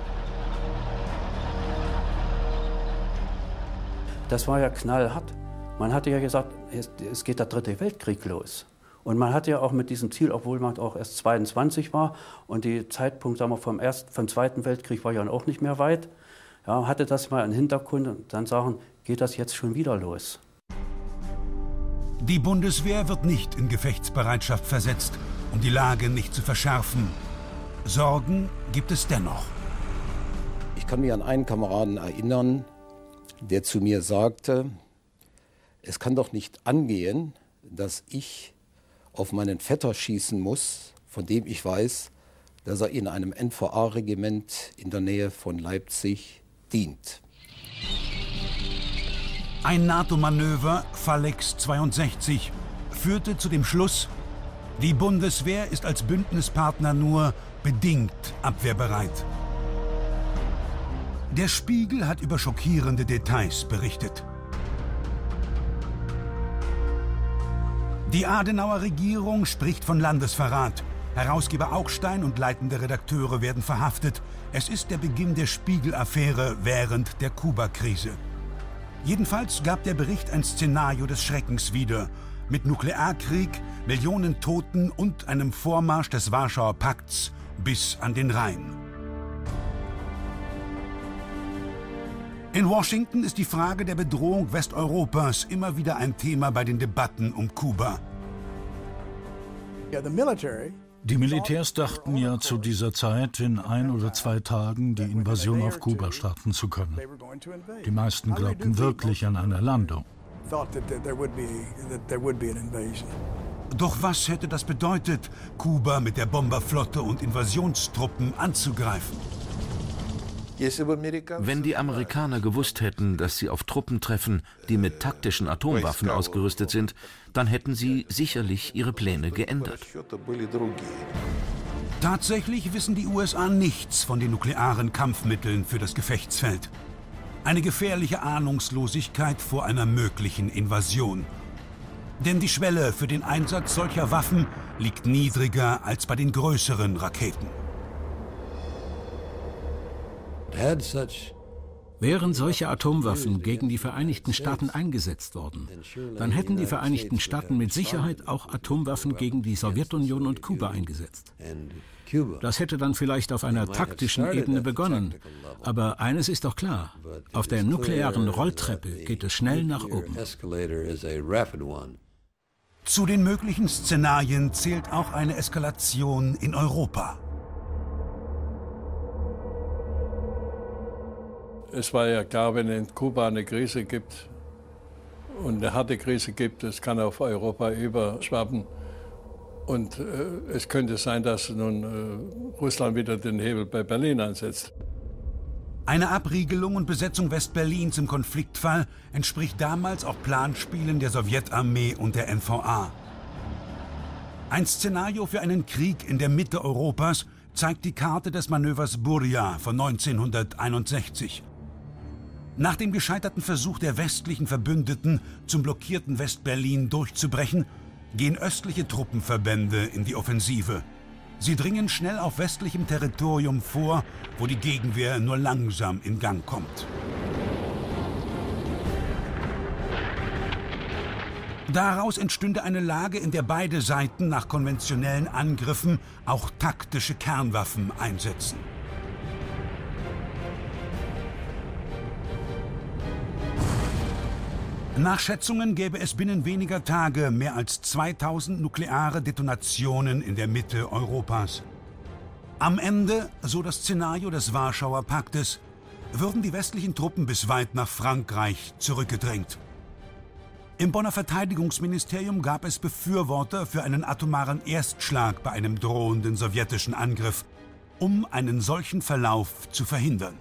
Das war ja knallhart. Man hatte ja gesagt, es geht der Dritte Weltkrieg los. Und man hatte ja auch mit diesem Ziel, obwohl man auch erst 22 war und der Zeitpunkt sagen wir, vom Zweiten Weltkrieg war ja auch nicht mehr weit, ja, hatte das mal im Hintergrund und dann sagen, geht das jetzt schon wieder los. Die Bundeswehr wird nicht in Gefechtsbereitschaft versetzt, um die Lage nicht zu verschärfen. Sorgen gibt es dennoch. Ich kann mich an einen Kameraden erinnern, der zu mir sagte, es kann doch nicht angehen, dass ich auf meinen Vetter schießen muss, von dem ich weiß, dass er in einem NVA-Regiment in der Nähe von Leipzig dient. Ein NATO-Manöver, Phalanx 62, führte zu dem Schluss, die Bundeswehr ist als Bündnispartner nur bedingt abwehrbereit. Der Spiegel hat über schockierende Details berichtet. Die Adenauer Regierung spricht von Landesverrat. Herausgeber Augstein und leitende Redakteure werden verhaftet. Es ist der Beginn der Spiegel-Affäre während der Kuba-Krise. Jedenfalls gab der Bericht ein Szenario des Schreckens wieder. Mit Nuklearkrieg, Millionen Toten und einem Vormarsch des Warschauer Pakts bis an den Rhein. In Washington ist die Frage der Bedrohung Westeuropas immer wieder ein Thema bei den Debatten um Kuba. Die Militärs dachten ja zu dieser Zeit, in 1 oder 2 Tagen die Invasion auf Kuba starten zu können. Die meisten glaubten wirklich an eine Landung. Doch was hätte das bedeutet, Kuba mit der Bomberflotte und Invasionstruppen anzugreifen? Wenn die Amerikaner gewusst hätten, dass sie auf Truppen treffen, die mit taktischen Atomwaffen ausgerüstet sind, dann hätten sie sicherlich ihre Pläne geändert. Tatsächlich wissen die USA nichts von den nuklearen Kampfmitteln für das Gefechtsfeld. Eine gefährliche Ahnungslosigkeit vor einer möglichen Invasion. Denn die Schwelle für den Einsatz solcher Waffen liegt niedriger als bei den größeren Raketen. Wären solche Atomwaffen gegen die Vereinigten Staaten eingesetzt worden, dann hätten die Vereinigten Staaten mit Sicherheit auch Atomwaffen gegen die Sowjetunion und Kuba eingesetzt. Das hätte dann vielleicht auf einer taktischen Ebene begonnen. Aber eines ist doch klar, auf der nuklearen Rolltreppe geht es schnell nach oben. Zu den möglichen Szenarien zählt auch eine Eskalation in Europa. Es war ja klar, wenn es in Kuba eine Krise gibt, und eine harte Krise gibt, es kann auf Europa überschwappen. Und es könnte sein, dass nun Russland wieder den Hebel bei Berlin ansetzt. Eine Abriegelung und Besetzung Westberlins im Konfliktfall entspricht damals auch Planspielen der Sowjetarmee und der NVA. Ein Szenario für einen Krieg in der Mitte Europas zeigt die Karte des Manövers Burja von 1961. Nach dem gescheiterten Versuch der westlichen Verbündeten, zum blockierten Westberlin durchzubrechen, gehen östliche Truppenverbände in die Offensive. Sie dringen schnell auf westlichem Territorium vor, wo die Gegenwehr nur langsam in Gang kommt. Daraus entstünde eine Lage, in der beide Seiten nach konventionellen Angriffen auch taktische Kernwaffen einsetzen. Nach Schätzungen gäbe es binnen weniger Tage mehr als 2000 nukleare Detonationen in der Mitte Europas. Am Ende, so das Szenario des Warschauer Paktes, würden die westlichen Truppen bis weit nach Frankreich zurückgedrängt. Im Bonner Verteidigungsministerium gab es Befürworter für einen atomaren Erstschlag bei einem drohenden sowjetischen Angriff, um einen solchen Verlauf zu verhindern.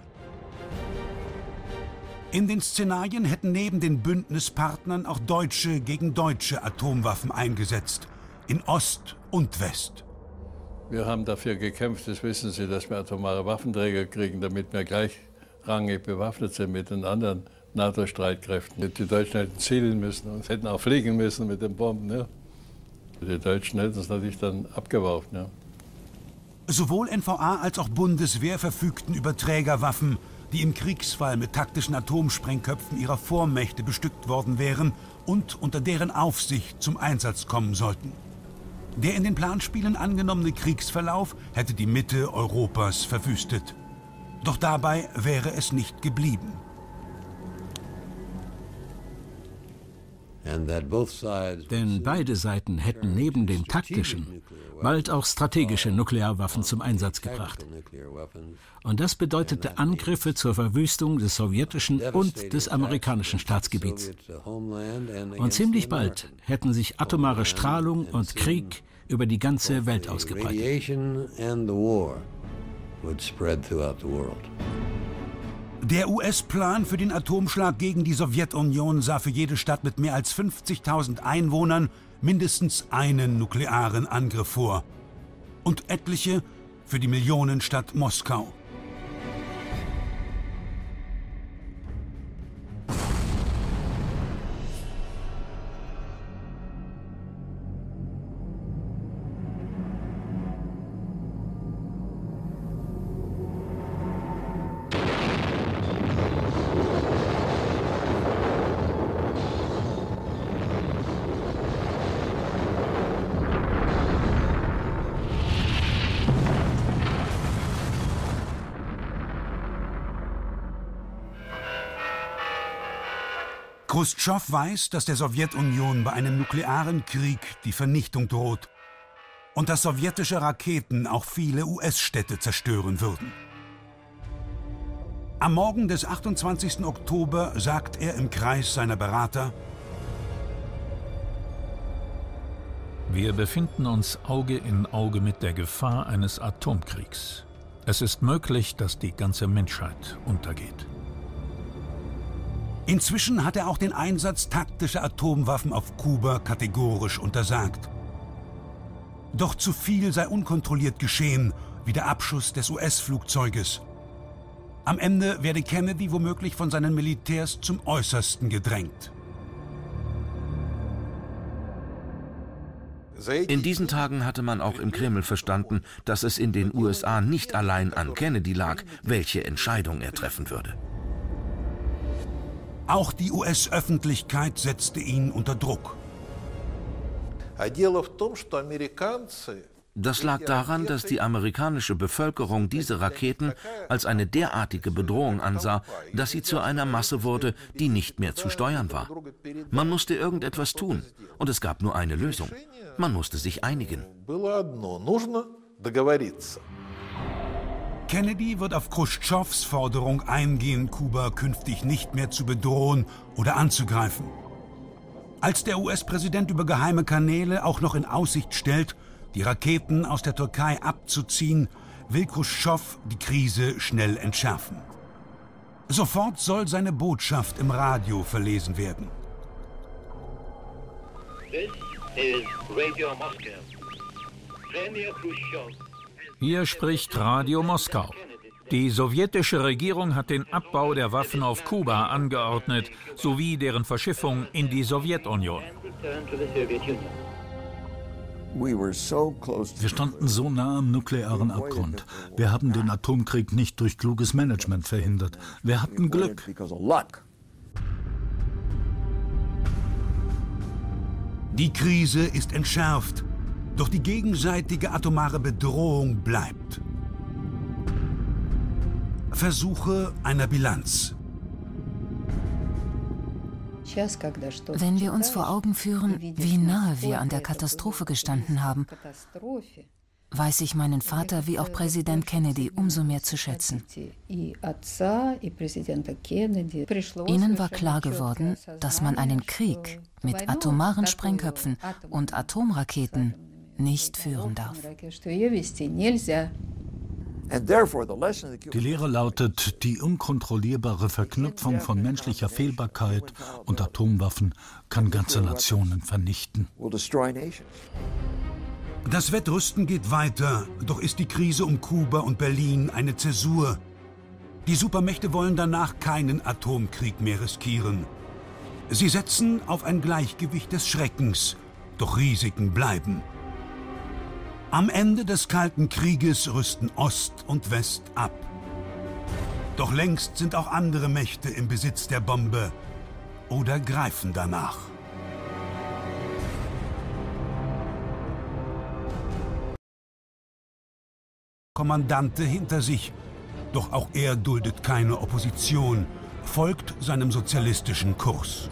In den Szenarien hätten neben den Bündnispartnern auch Deutsche gegen deutsche Atomwaffen eingesetzt, in Ost und West. Wir haben dafür gekämpft, das wissen Sie, dass wir atomare Waffenträger kriegen, damit wir gleichrangig bewaffnet sind mit den anderen NATO-Streitkräften. Die Deutschen hätten zielen müssen und hätten auch fliegen müssen mit den Bomben. Ja. Die Deutschen hätten es natürlich dann abgeworfen. Ja. Sowohl NVA als auch Bundeswehr verfügten über Trägerwaffen, die im Kriegsfall mit taktischen Atomsprengköpfen ihrer Vormächte bestückt worden wären und unter deren Aufsicht zum Einsatz kommen sollten. Der in den Planspielen angenommene Kriegsverlauf hätte die Mitte Europas verwüstet. Doch dabei wäre es nicht geblieben. Denn beide Seiten hätten neben den taktischen bald auch strategische Nuklearwaffen zum Einsatz gebracht. Und das bedeutete Angriffe zur Verwüstung des sowjetischen und des amerikanischen Staatsgebiets. Und ziemlich bald hätten sich atomare Strahlung und Krieg über die ganze Welt ausgebreitet. Der US-Plan für den Atomschlag gegen die Sowjetunion sah für jede Stadt mit mehr als 50.000 Einwohnern mindestens einen nuklearen Angriff vor. Und etliche für die Millionenstadt Moskau. Chruschtschow weiß, dass der Sowjetunion bei einem nuklearen Krieg die Vernichtung droht und dass sowjetische Raketen auch viele US-Städte zerstören würden. Am Morgen des 28. Oktober sagt er im Kreis seiner Berater: Wir befinden uns Auge in Auge mit der Gefahr eines Atomkriegs. Es ist möglich, dass die ganze Menschheit untergeht. Inzwischen hat er auch den Einsatz taktischer Atomwaffen auf Kuba kategorisch untersagt. Doch zu viel sei unkontrolliert geschehen, wie der Abschuss des US-Flugzeuges. Am Ende werde Kennedy womöglich von seinen Militärs zum Äußersten gedrängt. In diesen Tagen hatte man auch im Kreml verstanden, dass es in den USA nicht allein an Kennedy lag, welche Entscheidung er treffen würde. Auch die US-Öffentlichkeit setzte ihn unter Druck. Das lag daran, dass die amerikanische Bevölkerung diese Raketen als eine derartige Bedrohung ansah, dass sie zu einer Masse wurde, die nicht mehr zu steuern war. Man musste irgendetwas tun, und es gab nur eine Lösung. Man musste sich einigen. Kennedy wird auf Chruschtschows Forderung eingehen, Kuba künftig nicht mehr zu bedrohen oder anzugreifen. Als der US-Präsident über geheime Kanäle auch noch in Aussicht stellt, die Raketen aus der Türkei abzuziehen, will Chruschtschow die Krise schnell entschärfen. Sofort soll seine Botschaft im Radio verlesen werden. Hier spricht Radio Moskau. Die sowjetische Regierung hat den Abbau der Waffen auf Kuba angeordnet, sowie deren Verschiffung in die Sowjetunion. Wir standen so nah am nuklearen Abgrund. Wir haben den Atomkrieg nicht durch kluges Management verhindert. Wir hatten Glück. Die Krise ist entschärft, doch die gegenseitige atomare Bedrohung bleibt. Versuche einer Bilanz. Wenn wir uns vor Augen führen, wie nahe wir an der Katastrophe gestanden haben, weiß ich meinen Vater wie auch Präsident Kennedy umso mehr zu schätzen. Ihnen war klar geworden, dass man einen Krieg mit atomaren Sprengköpfen und Atomraketen nicht führen darf. Die Lehre lautet, die unkontrollierbare Verknüpfung von menschlicher Fehlbarkeit und Atomwaffen kann ganze Nationen vernichten. Das Wettrüsten geht weiter, doch ist die Krise um Kuba und Berlin eine Zäsur. Die Supermächte wollen danach keinen Atomkrieg mehr riskieren. Sie setzen auf ein Gleichgewicht des Schreckens, doch Risiken bleiben. Am Ende des Kalten Krieges rüsten Ost und West ab. Doch längst sind auch andere Mächte im Besitz der Bombe oder greifen danach. Kommandante hinter sich, doch auch er duldet keine Opposition, folgt seinem sozialistischen Kurs.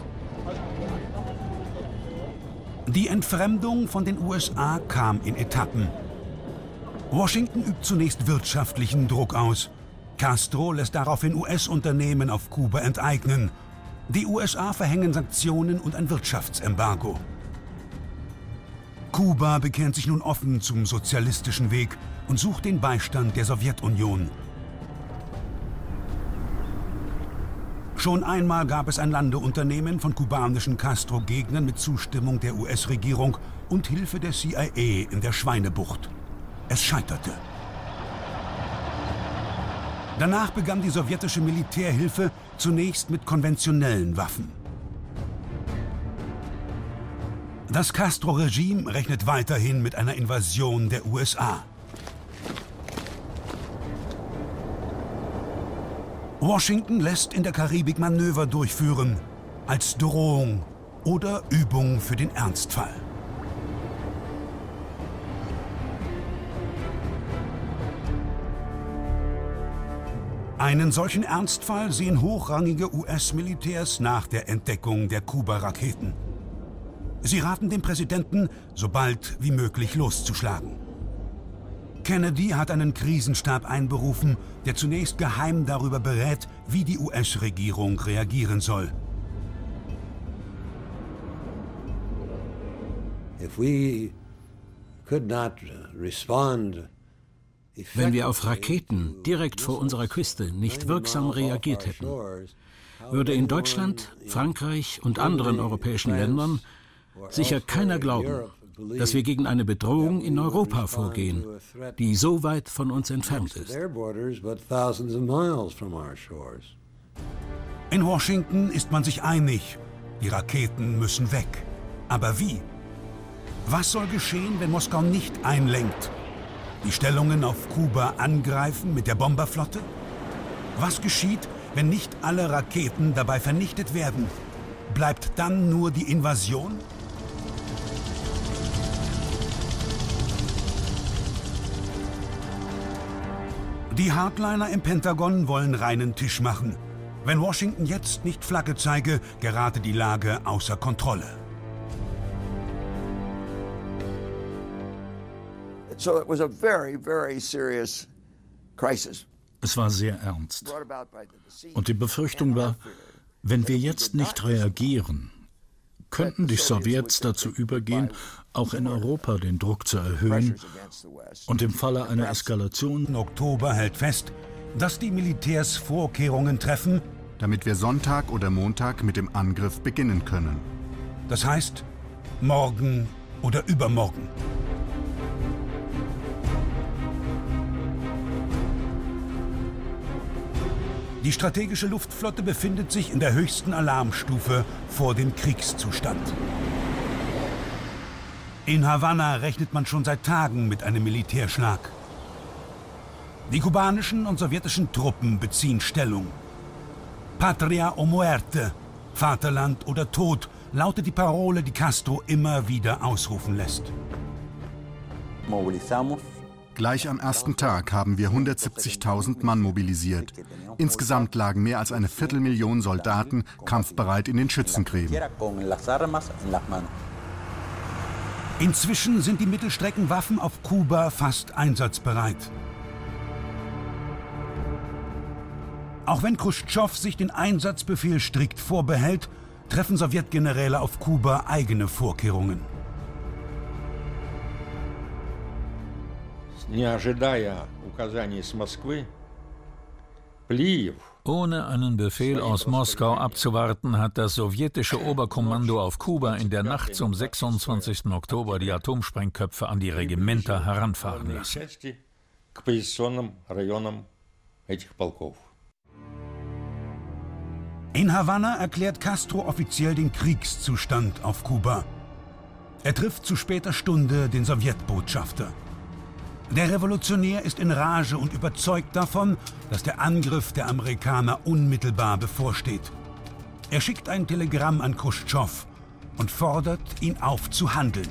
Die Entfremdung von den USA kam in Etappen. Washington übt zunächst wirtschaftlichen Druck aus. Castro lässt daraufhin US-Unternehmen auf Kuba enteignen. Die USA verhängen Sanktionen und ein Wirtschaftsembargo. Kuba bekennt sich nun offen zum sozialistischen Weg und sucht den Beistand der Sowjetunion. Schon einmal gab es ein Landeunternehmen von kubanischen Castro-Gegnern mit Zustimmung der US-Regierung und Hilfe der CIA in der Schweinebucht. Es scheiterte. Danach begann die sowjetische Militärhilfe zunächst mit konventionellen Waffen. Das Castro-Regime rechnet weiterhin mit einer Invasion der USA. Washington lässt in der Karibik Manöver durchführen, als Drohung oder Übung für den Ernstfall. Einen solchen Ernstfall sehen hochrangige US-Militärs nach der Entdeckung der Kuba-Raketen. Sie raten dem Präsidenten, so bald wie möglich loszuschlagen. Kennedy hat einen Krisenstab einberufen, der zunächst geheim darüber berät, wie die US-Regierung reagieren soll. Wenn wir auf Raketen direkt vor unserer Küste nicht wirksam reagiert hätten, würde in Deutschland, Frankreich und anderen europäischen Ländern sicher keiner glauben, dass wir gegen eine Bedrohung in Europa vorgehen, die so weit von uns entfernt ist. In Washington ist man sich einig, die Raketen müssen weg. Aber wie? Was soll geschehen, wenn Moskau nicht einlenkt? Die Stellungen auf Kuba angreifen mit der Bomberflotte? Was geschieht, wenn nicht alle Raketen dabei vernichtet werden? Bleibt dann nur die Invasion? Die Hardliner im Pentagon wollen reinen Tisch machen. Wenn Washington jetzt nicht Flagge zeige, gerate die Lage außer Kontrolle. Es war sehr ernst. Und die Befürchtung war, wenn wir jetzt nicht reagieren, könnten die Sowjets dazu übergehen, auch in Europa den Druck zu erhöhen und im Falle einer Eskalation im Oktober hält fest, dass die Militärs Vorkehrungen treffen, damit wir Sonntag oder Montag mit dem Angriff beginnen können. Das heißt, morgen oder übermorgen. Die strategische Luftflotte befindet sich in der höchsten Alarmstufe vor dem Kriegszustand. In Havanna rechnet man schon seit Tagen mit einem Militärschlag. Die kubanischen und sowjetischen Truppen beziehen Stellung. Patria o muerte, Vaterland oder Tod, lautet die Parole, die Castro immer wieder ausrufen lässt. Gleich am ersten Tag haben wir 170.000 Mann mobilisiert. Insgesamt lagen mehr als 250.000 Soldaten kampfbereit in den Schützengräben. Inzwischen sind die Mittelstreckenwaffen auf Kuba fast einsatzbereit. Auch wenn Chruschtschow sich den Einsatzbefehl strikt vorbehält, treffen Sowjetgeneräle auf Kuba eigene Vorkehrungen. Ohne einen Befehl aus Moskau abzuwarten, hat das sowjetische Oberkommando auf Kuba in der Nacht zum 26. Oktober die Atomsprengköpfe an die Regimenter heranfahren lassen. In Havanna erklärt Castro offiziell den Kriegszustand auf Kuba. Er trifft zu später Stunde den Sowjetbotschafter. Der Revolutionär ist in Rage und überzeugt davon, dass der Angriff der Amerikaner unmittelbar bevorsteht. Er schickt ein Telegramm an Chruschtschow und fordert ihn auf zu handeln.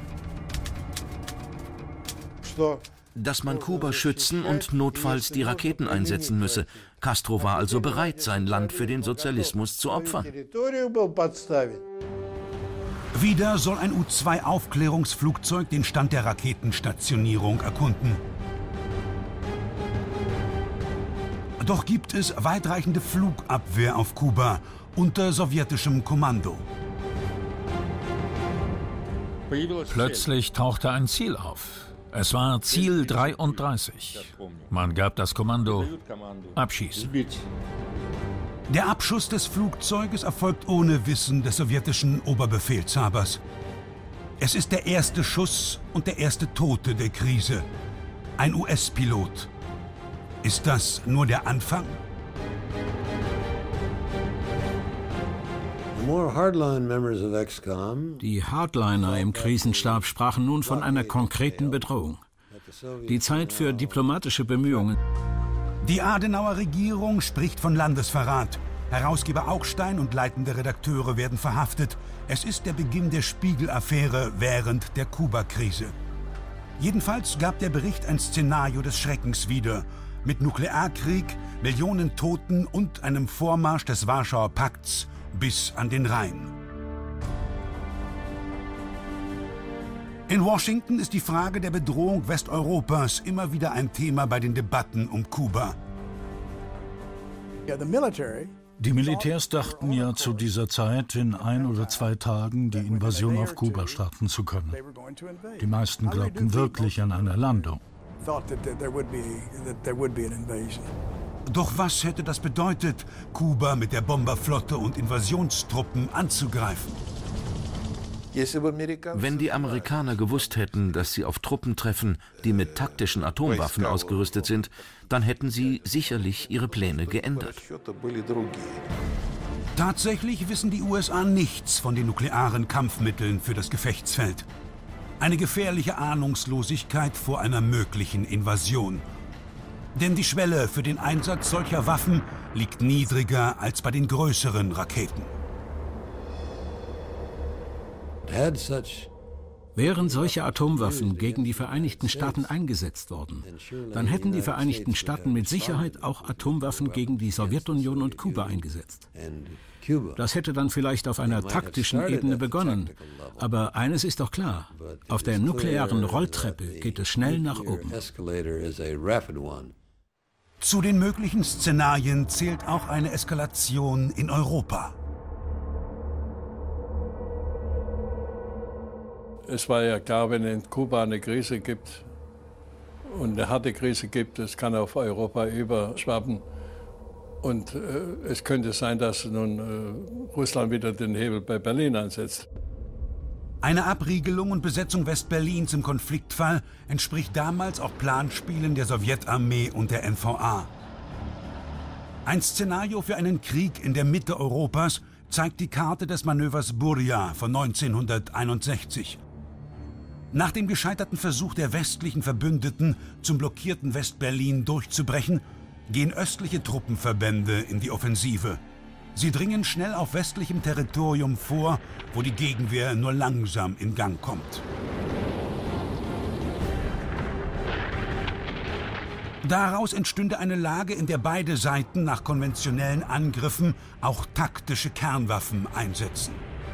Dass man Kuba schützen und notfalls die Raketen einsetzen müsse. Castro war also bereit, sein Land für den Sozialismus zu opfern. Wieder soll ein U-2-Aufklärungsflugzeug den Stand der Raketenstationierung erkunden. Doch gibt es weitreichende Flugabwehr auf Kuba unter sowjetischem Kommando. Plötzlich tauchte ein Ziel auf. Es war Ziel 33. Man gab das Kommando: Abschießen. Der Abschuss des Flugzeuges erfolgt ohne Wissen des sowjetischen Oberbefehlshabers. Es ist der erste Schuss und der erste Tote der Krise. Ein US-Pilot. Ist das nur der Anfang? Die Hardliner im Krisenstab sprachen nun von einer konkreten Bedrohung. Die Zeit für diplomatische Bemühungen. Die Adenauer Regierung spricht von Landesverrat. Herausgeber Augstein und leitende Redakteure werden verhaftet. Es ist der Beginn der Spiegel-Affäre während der Kuba-Krise. Jedenfalls gab der Bericht ein Szenario des Schreckens wieder. Mit Nuklearkrieg, Millionen Toten und einem Vormarsch des Warschauer Pakts bis an den Rhein. In Washington ist die Frage der Bedrohung Westeuropas immer wieder ein Thema bei den Debatten um Kuba. Die Militärs dachten ja zu dieser Zeit, in 1 oder 2 Tagen die Invasion auf Kuba starten zu können. Die meisten glaubten wirklich an eine Landung. Doch was hätte das bedeutet, Kuba mit der Bomberflotte und Invasionstruppen anzugreifen? Wenn die Amerikaner gewusst hätten, dass sie auf Truppen treffen, die mit taktischen Atomwaffen ausgerüstet sind, dann hätten sie sicherlich ihre Pläne geändert. Tatsächlich wissen die USA nichts von den nuklearen Kampfmitteln für das Gefechtsfeld. Eine gefährliche Ahnungslosigkeit vor einer möglichen Invasion. Denn die Schwelle für den Einsatz solcher Waffen liegt niedriger als bei den größeren Raketen. Wären solche Atomwaffen gegen die Vereinigten Staaten eingesetzt worden, dann hätten die Vereinigten Staaten mit Sicherheit auch Atomwaffen gegen die Sowjetunion und Kuba eingesetzt. Das hätte dann vielleicht auf einer taktischen Ebene begonnen. Aber eines ist doch klar: Auf der nuklearen Rolltreppe geht es schnell nach oben. Zu den möglichen Szenarien zählt auch eine Eskalation in Europa. Es war ja klar, wenn in Kuba eine Krise gibt und eine harte Krise gibt, es kann auf Europa überschwappen. Und es könnte sein, dass nun Russland wieder den Hebel bei Berlin ansetzt. Eine Abriegelung und Besetzung Westberlins im Konfliktfall entspricht damals auch Planspielen der Sowjetarmee und der NVA. Ein Szenario für einen Krieg in der Mitte Europas zeigt die Karte des Manövers Burja von 1961. Nach dem gescheiterten Versuch der westlichen Verbündeten, zum blockierten Westberlin durchzubrechen, gehen östliche Truppenverbände in die Offensive. Sie dringen schnell auf westlichem Territorium vor, wo die Gegenwehr nur langsam in Gang kommt. Daraus entstünde eine Lage, in der beide Seiten nach konventionellen Angriffen auch taktische Kernwaffen einsetzen.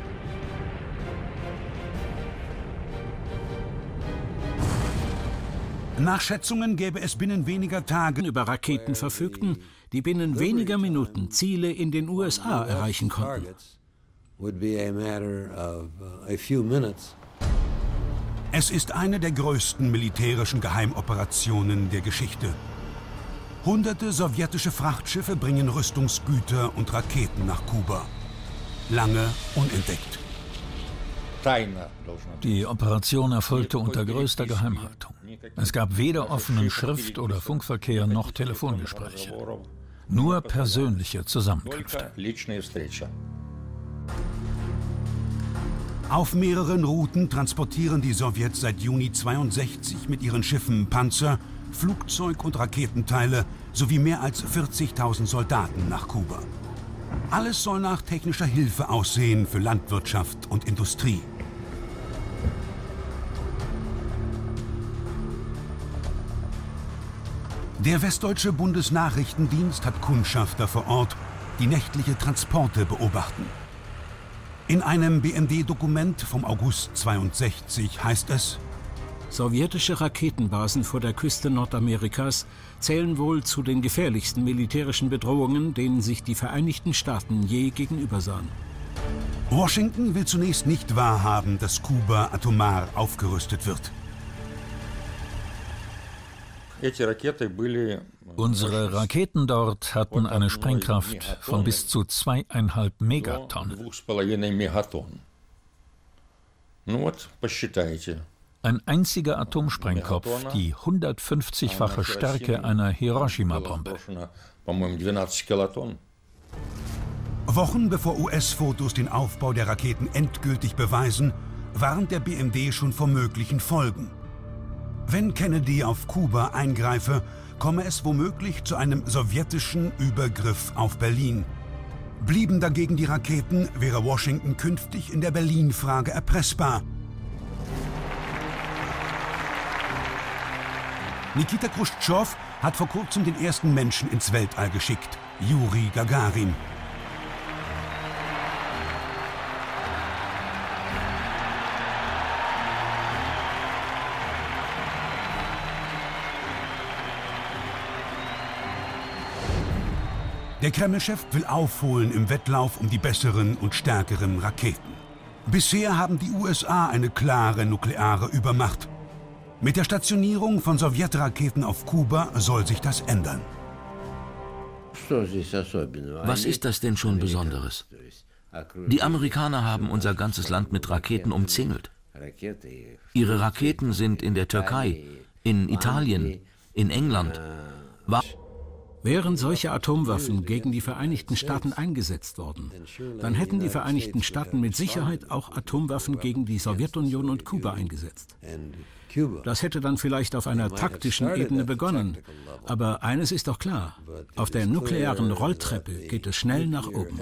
Nach Schätzungen gäbe es binnen weniger Tage über Raketen verfügten, die binnen weniger Minuten Ziele in den USA erreichen konnten. Es ist eine der größten militärischen Geheimoperationen der Geschichte. Hunderte sowjetische Frachtschiffe bringen Rüstungsgüter und Raketen nach Kuba. Lange unentdeckt. Die Operation erfolgte unter größter Geheimhaltung. Es gab weder offenen Schrift- oder Funkverkehr noch Telefongespräche. Nur persönliche Zusammenkünfte. Auf mehreren Routen transportieren die Sowjets seit Juni 1962 mit ihren Schiffen Panzer, Flugzeug- und Raketenteile sowie mehr als 40.000 Soldaten nach Kuba. Alles soll nach technischer Hilfe aussehen für Landwirtschaft und Industrie. Der Westdeutsche Bundesnachrichtendienst hat Kundschafter vor Ort, die nächtliche Transporte beobachten. In einem BND-Dokument vom August 1962 heißt es: Sowjetische Raketenbasen vor der Küste Nordamerikas zählen wohl zu den gefährlichsten militärischen Bedrohungen, denen sich die Vereinigten Staaten je gegenübersahen. Washington will zunächst nicht wahrhaben, dass Kuba atomar aufgerüstet wird. Unsere Raketen dort hatten eine Sprengkraft von bis zu 2,5 Megatonnen. Ein einziger Atomsprengkopf, die 150-fache Stärke einer Hiroshima-Bombe. Wochen bevor US-Fotos den Aufbau der Raketen endgültig beweisen, warnt der BND schon vor möglichen Folgen. Wenn Kennedy auf Kuba eingreife, komme es womöglich zu einem sowjetischen Übergriff auf Berlin. Blieben dagegen die Raketen, wäre Washington künftig in der Berlin-Frage erpressbar. Nikita Chruschtschow hat vor kurzem den ersten Menschen ins Weltall geschickt, Juri Gagarin. Der Kreml-Chef will aufholen im Wettlauf um die besseren und stärkeren Raketen. Bisher haben die USA eine klare nukleare Übermacht. Mit der Stationierung von Sowjetraketen auf Kuba soll sich das ändern. Was ist das denn schon Besonderes? Die Amerikaner haben unser ganzes Land mit Raketen umzingelt. Ihre Raketen sind in der Türkei, in Italien, in England. Wären solche Atomwaffen gegen die Vereinigten Staaten eingesetzt worden, dann hätten die Vereinigten Staaten mit Sicherheit auch Atomwaffen gegen die Sowjetunion und Kuba eingesetzt. Das hätte dann vielleicht auf einer taktischen Ebene begonnen. Aber eines ist doch klar, auf der nuklearen Rolltreppe geht es schnell nach oben.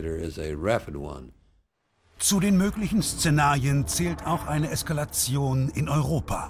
Zu den möglichen Szenarien zählt auch eine Eskalation in Europa.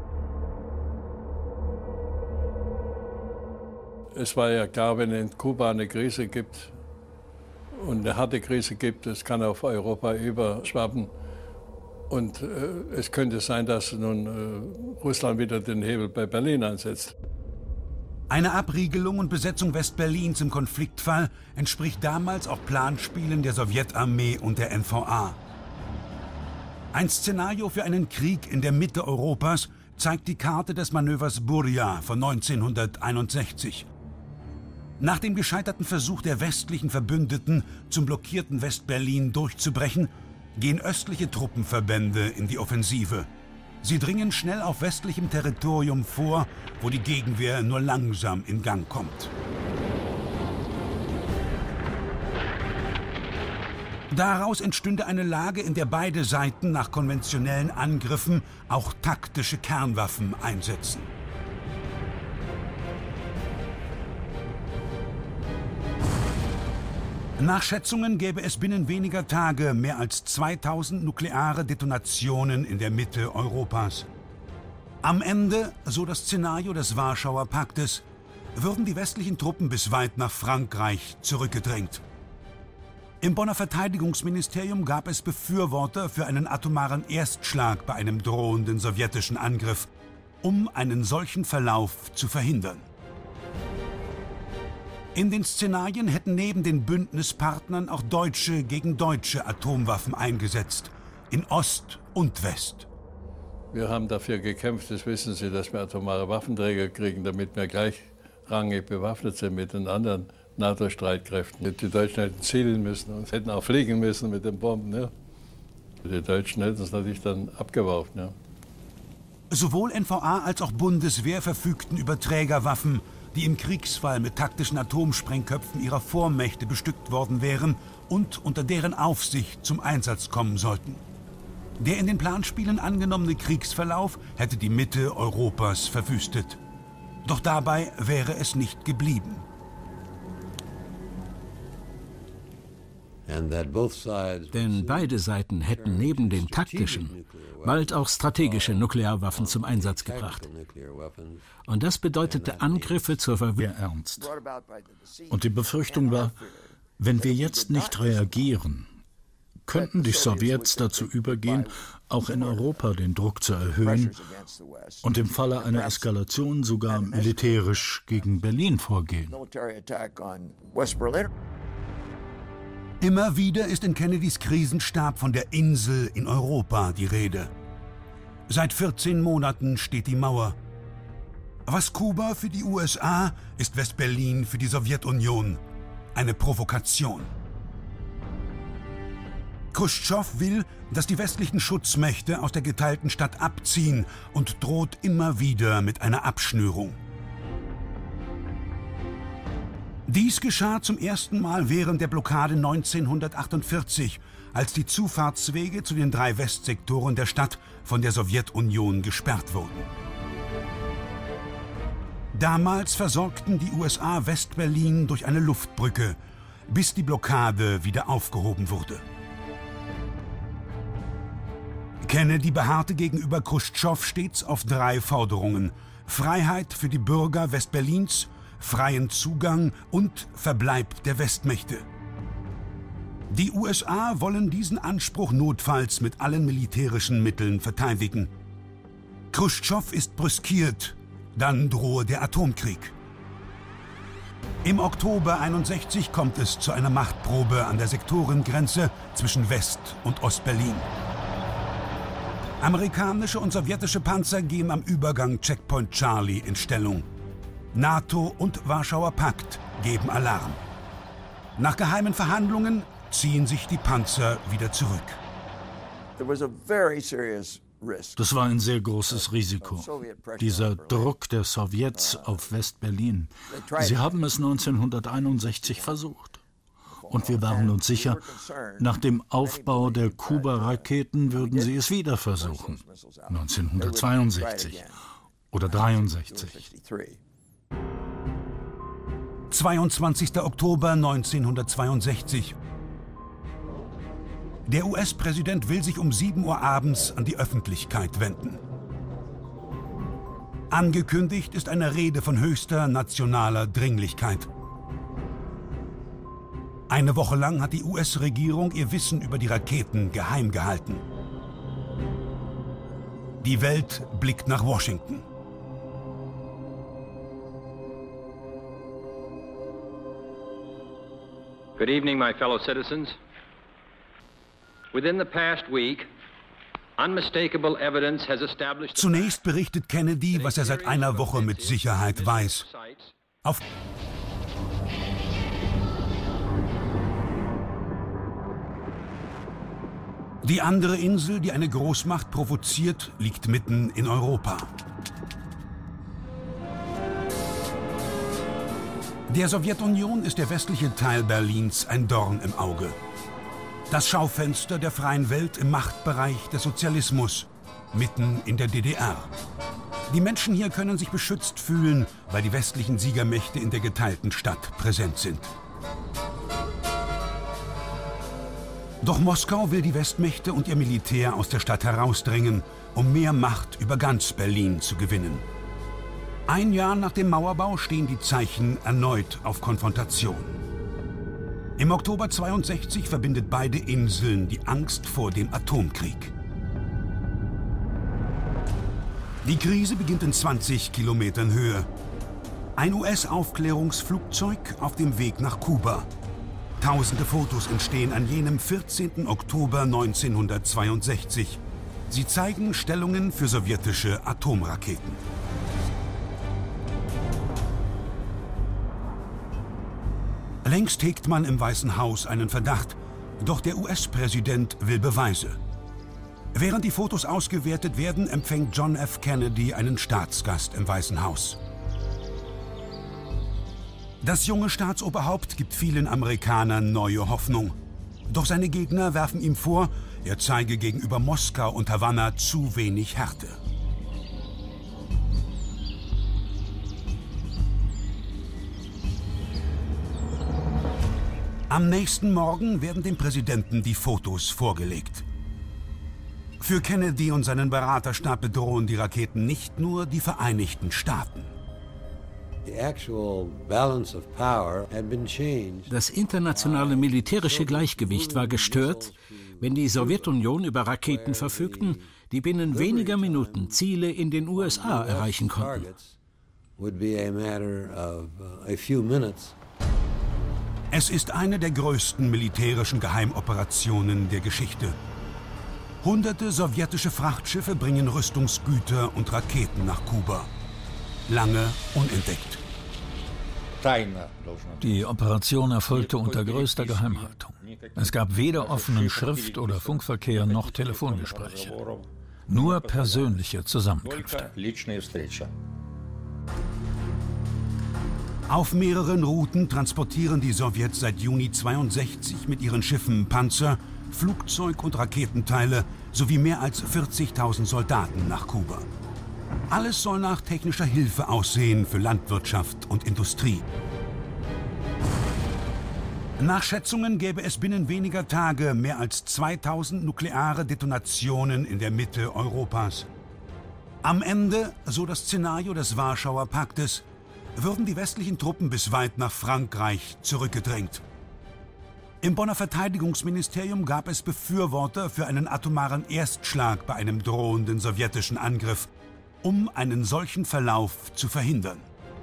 Es war ja klar, wenn in Kuba eine Krise gibt und eine harte Krise gibt, es kann auf Europa überschwappen. Und es könnte sein, dass nun Russland wieder den Hebel bei Berlin ansetzt. Eine Abriegelung und Besetzung Westberlins im Konfliktfall entspricht damals auch Planspielen der Sowjetarmee und der NVA. Ein Szenario für einen Krieg in der Mitte Europas zeigt die Karte des Manövers Buria von 1961. Nach dem gescheiterten Versuch der westlichen Verbündeten, zum blockierten West-Berlin durchzubrechen, gehen östliche Truppenverbände in die Offensive. Sie dringen schnell auf westlichem Territorium vor, wo die Gegenwehr nur langsam in Gang kommt. Daraus entstünde eine Lage, in der beide Seiten nach konventionellen Angriffen auch taktische Kernwaffen einsetzen. Nach Schätzungen gäbe es binnen weniger Tage mehr als 2000 nukleare Detonationen in der Mitte Europas. Am Ende, so das Szenario des Warschauer Paktes, würden die westlichen Truppen bis weit nach Frankreich zurückgedrängt. Im Bonner Verteidigungsministerium gab es Befürworter für einen atomaren Erstschlag bei einem drohenden sowjetischen Angriff, um einen solchen Verlauf zu verhindern. In den Szenarien hätten neben den Bündnispartnern auch Deutsche gegen deutsche Atomwaffen eingesetzt, in Ost und West. Wir haben dafür gekämpft, das wissen Sie, dass wir atomare Waffenträger kriegen, damit wir gleichrangig bewaffnet sind mit den anderen NATO-Streitkräften. Die Deutschen hätten zielen müssen und hätten auch fliegen müssen mit den Bomben. Ja. Die Deutschen hätten es natürlich dann abgeworfen. Ja. Sowohl NVA als auch Bundeswehr verfügten über Trägerwaffen, die im Kriegsfall mit taktischen Atomsprengköpfen ihrer Vormächte bestückt worden wären und unter deren Aufsicht zum Einsatz kommen sollten. Der in den Planspielen angenommene Kriegsverlauf hätte die Mitte Europas verwüstet. Doch dabei wäre es nicht geblieben. Denn beide Seiten hätten neben den taktischen bald auch strategische Nuklearwaffen zum Einsatz gebracht. Und das bedeutete Angriffe zur Verwirrung ernst. Und die Befürchtung war, wenn wir jetzt nicht reagieren, könnten die Sowjets dazu übergehen, auch in Europa den Druck zu erhöhen und im Falle einer Eskalation sogar militärisch gegen Berlin vorgehen. Immer wieder ist in Kennedys Krisenstab von der Insel in Europa die Rede. Seit 14 Monaten steht die Mauer. Was Kuba für die USA, ist West-Berlin für die Sowjetunion. Eine Provokation. Chruschtschow will, dass die westlichen Schutzmächte aus der geteilten Stadt abziehen und droht immer wieder mit einer Abschnürung. Dies geschah zum ersten Mal während der Blockade 1948, als die Zufahrtswege zu den 3 Westsektoren der Stadt von der Sowjetunion gesperrt wurden. Damals versorgten die USA West-Berlin durch eine Luftbrücke, bis die Blockade wieder aufgehoben wurde. Kennedy beharrte gegenüber Chruschtschow stets auf 3 Forderungen: Freiheit für die Bürger West-Berlins, freien Zugang und Verbleib der Westmächte. Die USA wollen diesen Anspruch notfalls mit allen militärischen Mitteln verteidigen. Chruschtschow ist brüskiert, dann drohe der Atomkrieg. Im Oktober 1961 kommt es zu einer Machtprobe an der Sektorengrenze zwischen West- und Ostberlin. Amerikanische und sowjetische Panzer gehen am Übergang Checkpoint Charlie in Stellung. NATO und Warschauer Pakt geben Alarm. Nach geheimen Verhandlungen ziehen sich die Panzer wieder zurück. Das war ein sehr großes Risiko, dieser Druck der Sowjets auf West-Berlin. Sie haben es 1961 versucht. Und wir waren uns sicher, nach dem Aufbau der Kuba-Raketen würden sie es wieder versuchen. 1962 oder 1963. 22. Oktober 1962. Der US-Präsident will sich um 7 Uhr abends an die Öffentlichkeit wenden. Angekündigt ist eine Rede von höchster nationaler Dringlichkeit. Eine Woche lang hat die US-Regierung ihr Wissen über die Raketen geheim gehalten. Die Welt blickt nach Washington. Good evening, my fellow citizens. Within the past week, Zunächst berichtet Kennedy, was er seit einer Woche mit Sicherheit weiß. Die andere Insel, die eine Großmacht provoziert, liegt mitten in Europa. Der Sowjetunion ist der westliche Teil Berlins ein Dorn im Auge. Das Schaufenster der freien Welt im Machtbereich des Sozialismus, mitten in der DDR. Die Menschen hier können sich beschützt fühlen, weil die westlichen Siegermächte in der geteilten Stadt präsent sind. Doch Moskau will die Westmächte und ihr Militär aus der Stadt herausdrängen, um mehr Macht über ganz Berlin zu gewinnen. Ein Jahr nach dem Mauerbau stehen die Zeichen erneut auf Konfrontation. Im Oktober 1962 verbindet beide Inseln die Angst vor dem Atomkrieg. Die Krise beginnt in 20 Kilometern Höhe. Ein US-Aufklärungsflugzeug auf dem Weg nach Kuba. Tausende Fotos entstehen an jenem 14. Oktober 1962. Sie zeigen Stellungen für sowjetische Atomraketen. Längst hegt man im Weißen Haus einen Verdacht, doch der US-Präsident will Beweise. Während die Fotos ausgewertet werden, empfängt John F. Kennedy einen Staatsgast im Weißen Haus. Das junge Staatsoberhaupt gibt vielen Amerikanern neue Hoffnung. Doch seine Gegner werfen ihm vor, er zeige gegenüber Moskau und Havanna zu wenig Härte. Am nächsten Morgen werden dem Präsidenten die Fotos vorgelegt. Für Kennedy und seinen Beraterstab bedrohen die Raketen nicht nur die Vereinigten Staaten. Das internationale militärische Gleichgewicht war gestört, wenn die Sowjetunion über Raketen verfügten, die binnen weniger Minuten Ziele in den USA erreichen konnten. Es ist eine der größten militärischen Geheimoperationen der Geschichte. Hunderte sowjetische Frachtschiffe bringen Rüstungsgüter und Raketen nach Kuba. Lange unentdeckt. Die Operation erfolgte unter größter Geheimhaltung. Es gab weder offenen Schrift- oder Funkverkehr noch Telefongespräche. Nur persönliche Zusammenkünfte. Auf mehreren Routen transportieren die Sowjets seit Juni 1962 mit ihren Schiffen Panzer, Flugzeug- und Raketenteile sowie mehr als 40.000 Soldaten nach Kuba. Alles soll nach technischer Hilfe aussehen für Landwirtschaft und Industrie. Nach Schätzungen gäbe es binnen weniger Tage mehr als 2000 nukleare Detonationen in der Mitte Europas. Am Ende, so das Szenario des Warschauer Paktes, würden die westlichen Truppen bis weit nach Frankreich zurückgedrängt. Im Bonner Verteidigungsministerium gab es Befürworter für einen atomaren Erstschlag bei einem drohenden sowjetischen Angriff, um einen solchen Verlauf zu verhindern.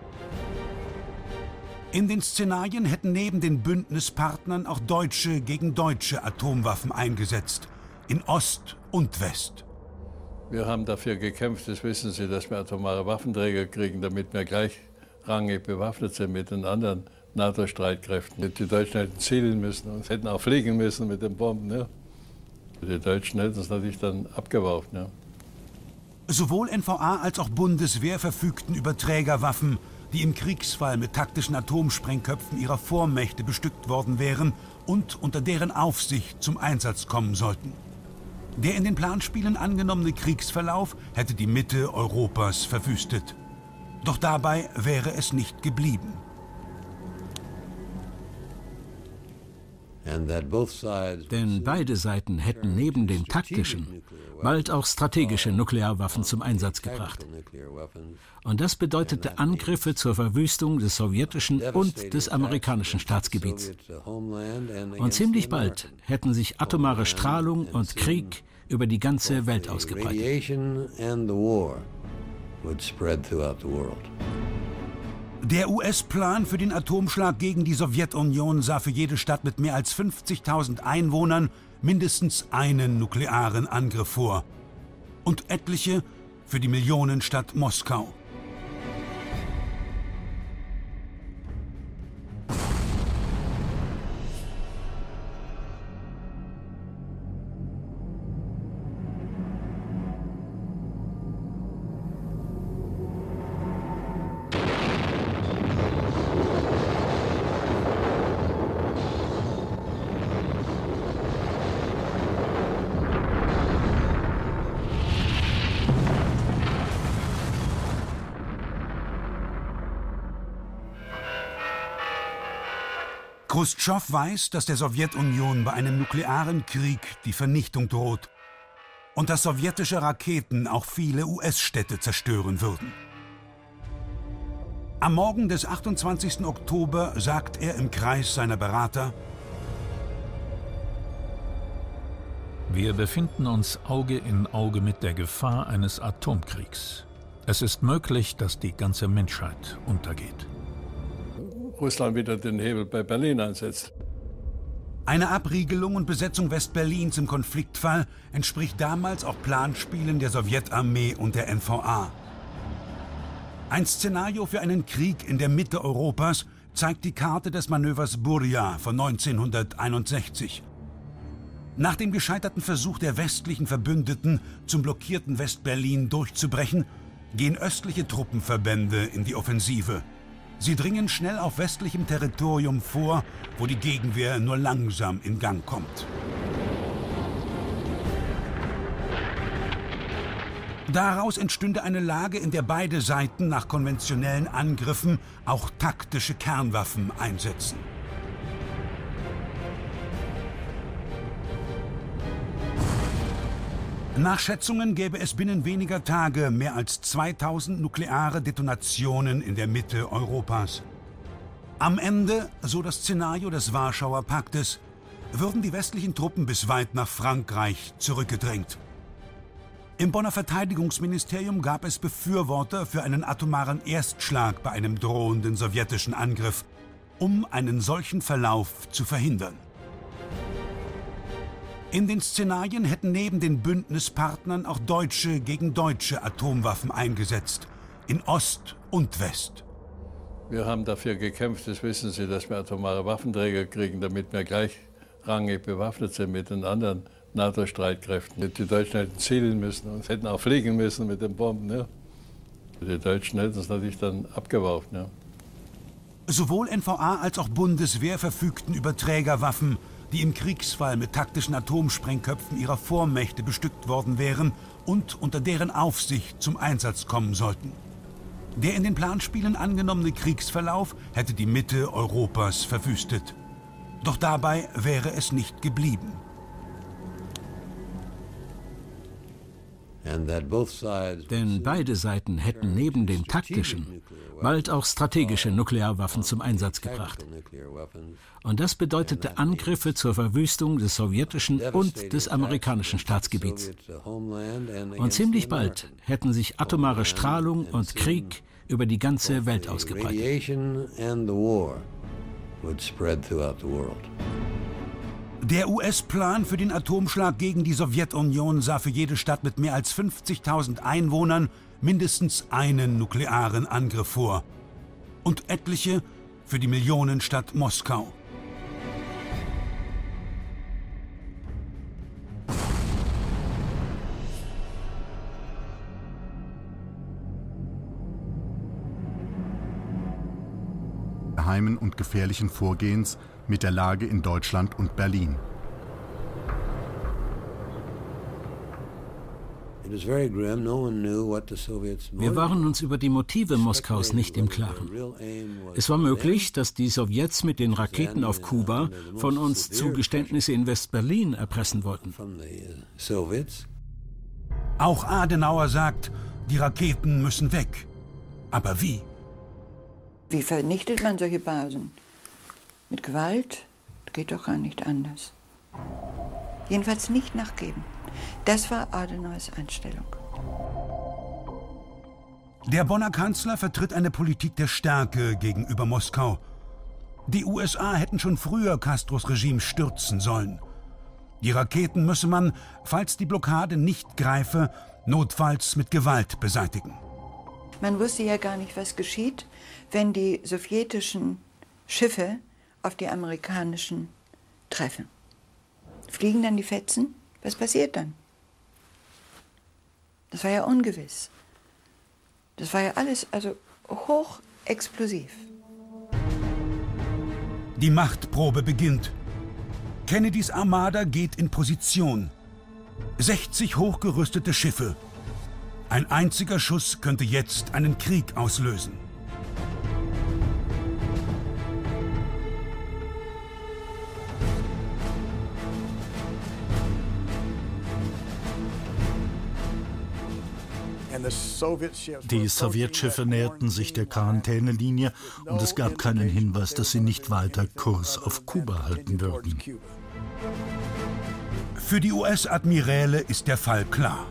In den Szenarien hätten neben den Bündnispartnern auch Deutsche gegen deutsche Atomwaffen eingesetzt, in Ost und West. Wir haben dafür gekämpft, das wissen Sie, dass wir atomare Waffenträger kriegen, damit wir gleichrangig bewaffnet sind mit den anderen NATO-Streitkräften. Die Deutschen hätten zielen müssen und hätten auch fliegen müssen mit den Bomben. Ja. Die Deutschen hätten es natürlich dann abgeworfen. Ja. Sowohl NVA als auch Bundeswehr verfügten über Trägerwaffen, die im Kriegsfall mit taktischen Atomsprengköpfen ihrer Vormächte bestückt worden wären und unter deren Aufsicht zum Einsatz kommen sollten. Der in den Planspielen angenommene Kriegsverlauf hätte die Mitte Europas verwüstet. Doch dabei wäre es nicht geblieben. Denn beide Seiten hätten neben den taktischen bald auch strategische Nuklearwaffen zum Einsatz gebracht. Und das bedeutete Angriffe zur Verwüstung des sowjetischen und des amerikanischen Staatsgebiets. Und ziemlich bald hätten sich atomare Strahlung und Krieg über die ganze Welt ausgebreitet. Der US-Plan für den Atomschlag gegen die Sowjetunion sah für jede Stadt mit mehr als 50.000 Einwohnern mindestens einen nuklearen Angriff vor. und etliche für die Millionenstadt Moskau. Chruschtschow weiß, dass der Sowjetunion bei einem nuklearen Krieg die Vernichtung droht und dass sowjetische Raketen auch viele US-Städte zerstören würden. Am Morgen des 28. Oktober sagt er im Kreis seiner Berater: Wir befinden uns Auge in Auge mit der Gefahr eines Atomkriegs. Es ist möglich, dass die ganze Menschheit untergeht. Russland wieder den Hebel bei Berlin ansetzt. Eine Abriegelung und Besetzung Westberlins im Konfliktfall entspricht damals auch Planspielen der Sowjetarmee und der NVA. Ein Szenario für einen Krieg in der Mitte Europas zeigt die Karte des Manövers Burja von 1961. Nach dem gescheiterten Versuch der westlichen Verbündeten, zum blockierten Westberlin durchzubrechen, gehen östliche Truppenverbände in die Offensive. Sie dringen schnell auf westlichem Territorium vor, wo die Gegenwehr nur langsam in Gang kommt. Daraus entstünde eine Lage, in der beide Seiten nach konventionellen Angriffen auch taktische Kernwaffen einsetzen. Nach Schätzungen gäbe es binnen weniger Tage mehr als 2000 nukleare Detonationen in der Mitte Europas. Am Ende, so das Szenario des Warschauer Paktes, würden die westlichen Truppen bis weit nach Frankreich zurückgedrängt. Im Bonner Verteidigungsministerium gab es Befürworter für einen atomaren Erstschlag bei einem drohenden sowjetischen Angriff, um einen solchen Verlauf zu verhindern. In den Szenarien hätten neben den Bündnispartnern auch Deutsche gegen deutsche Atomwaffen eingesetzt, in Ost und West. Wir haben dafür gekämpft, das wissen Sie, dass wir atomare Waffenträger kriegen, damit wir gleichrangig bewaffnet sind mit den anderen NATO-Streitkräften. Die Deutschen hätten zielen müssen und hätten auch fliegen müssen mit den Bomben. Ja. Die Deutschen hätten es natürlich dann abgeworfen. Ja. Sowohl NVA als auch Bundeswehr verfügten über Trägerwaffen, die im Kriegsfall mit taktischen Atomsprengköpfen ihrer Vormächte bestückt worden wären und unter deren Aufsicht zum Einsatz kommen sollten. Der in den Planspielen angenommene Kriegsverlauf hätte die Mitte Europas verwüstet. Doch dabei wäre es nicht geblieben. Denn beide Seiten hätten neben den taktischen bald auch strategische Nuklearwaffen zum Einsatz gebracht. Und das bedeutete Angriffe zur Verwüstung des sowjetischen und des amerikanischen Staatsgebiets. Und ziemlich bald hätten sich atomare Strahlung und Krieg über die ganze Welt ausgebreitet. Der US-Plan für den Atomschlag gegen die Sowjetunion sah für jede Stadt mit mehr als 50.000 Einwohnern mindestens einen nuklearen Angriff vor. Und etliche für die Millionenstadt Moskau. Geheimen und gefährlichen Vorgehens mit der Lage in Deutschland und Berlin. Wir waren uns über die Motive Moskaus nicht im Klaren. Es war möglich, dass die Sowjets mit den Raketen auf Kuba von uns Zugeständnisse in West-Berlin erpressen wollten. Auch Adenauer sagt, die Raketen müssen weg. Aber wie? Wie vernichtet man solche Basen? Mit Gewalt? Geht doch gar nicht anders. Jedenfalls nicht nachgeben. Das war Adenauers Einstellung. Der Bonner Kanzler vertritt eine Politik der Stärke gegenüber Moskau. Die USA hätten schon früher Castros Regime stürzen sollen. Die Raketen müsse man, falls die Blockade nicht greife, notfalls mit Gewalt beseitigen. Man wusste ja gar nicht, was geschieht, wenn die sowjetischen Schiffe auf die amerikanischen treffen. Fliegen dann die Fetzen? Was passiert dann? Das war ja ungewiss. Das war ja alles also hochexplosiv. Die Machtprobe beginnt. Kennedys Armada geht in Position. 60 hochgerüstete Schiffe. Ein einziger Schuss könnte jetzt einen Krieg auslösen. Die Sowjetschiffe näherten sich der Quarantänelinie und es gab keinen Hinweis, dass sie nicht weiter Kurs auf Kuba halten würden. Für die US-Admiräle ist der Fall klar.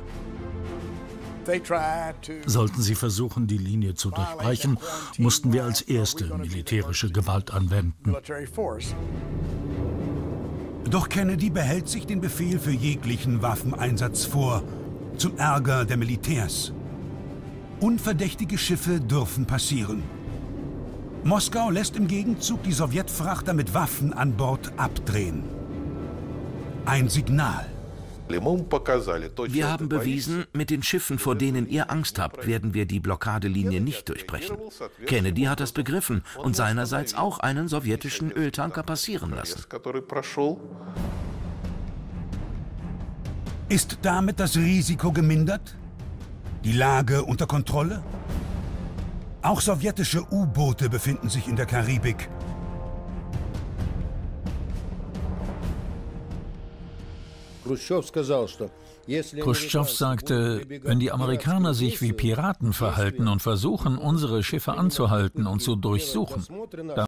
Sollten sie versuchen, die Linie zu durchbrechen, mussten wir als erste militärische Gewalt anwenden. Doch Kennedy behält sich den Befehl für jeglichen Waffeneinsatz vor, zum Ärger der Militärs. Unverdächtige Schiffe dürfen passieren. Moskau lässt im Gegenzug die Sowjetfrachter mit Waffen an Bord abdrehen. Ein Signal. Wir haben bewiesen, mit den Schiffen, vor denen ihr Angst habt, werden wir die Blockadelinie nicht durchbrechen. Kennedy hat das begriffen und seinerseits auch einen sowjetischen Öltanker passieren lassen. Ist damit das Risiko gemindert? Die Lage unter Kontrolle? Auch sowjetische U-Boote befinden sich in der Karibik. Chruschtschow sagte, wenn die Amerikaner sich wie Piraten verhalten und versuchen, unsere Schiffe anzuhalten und zu durchsuchen,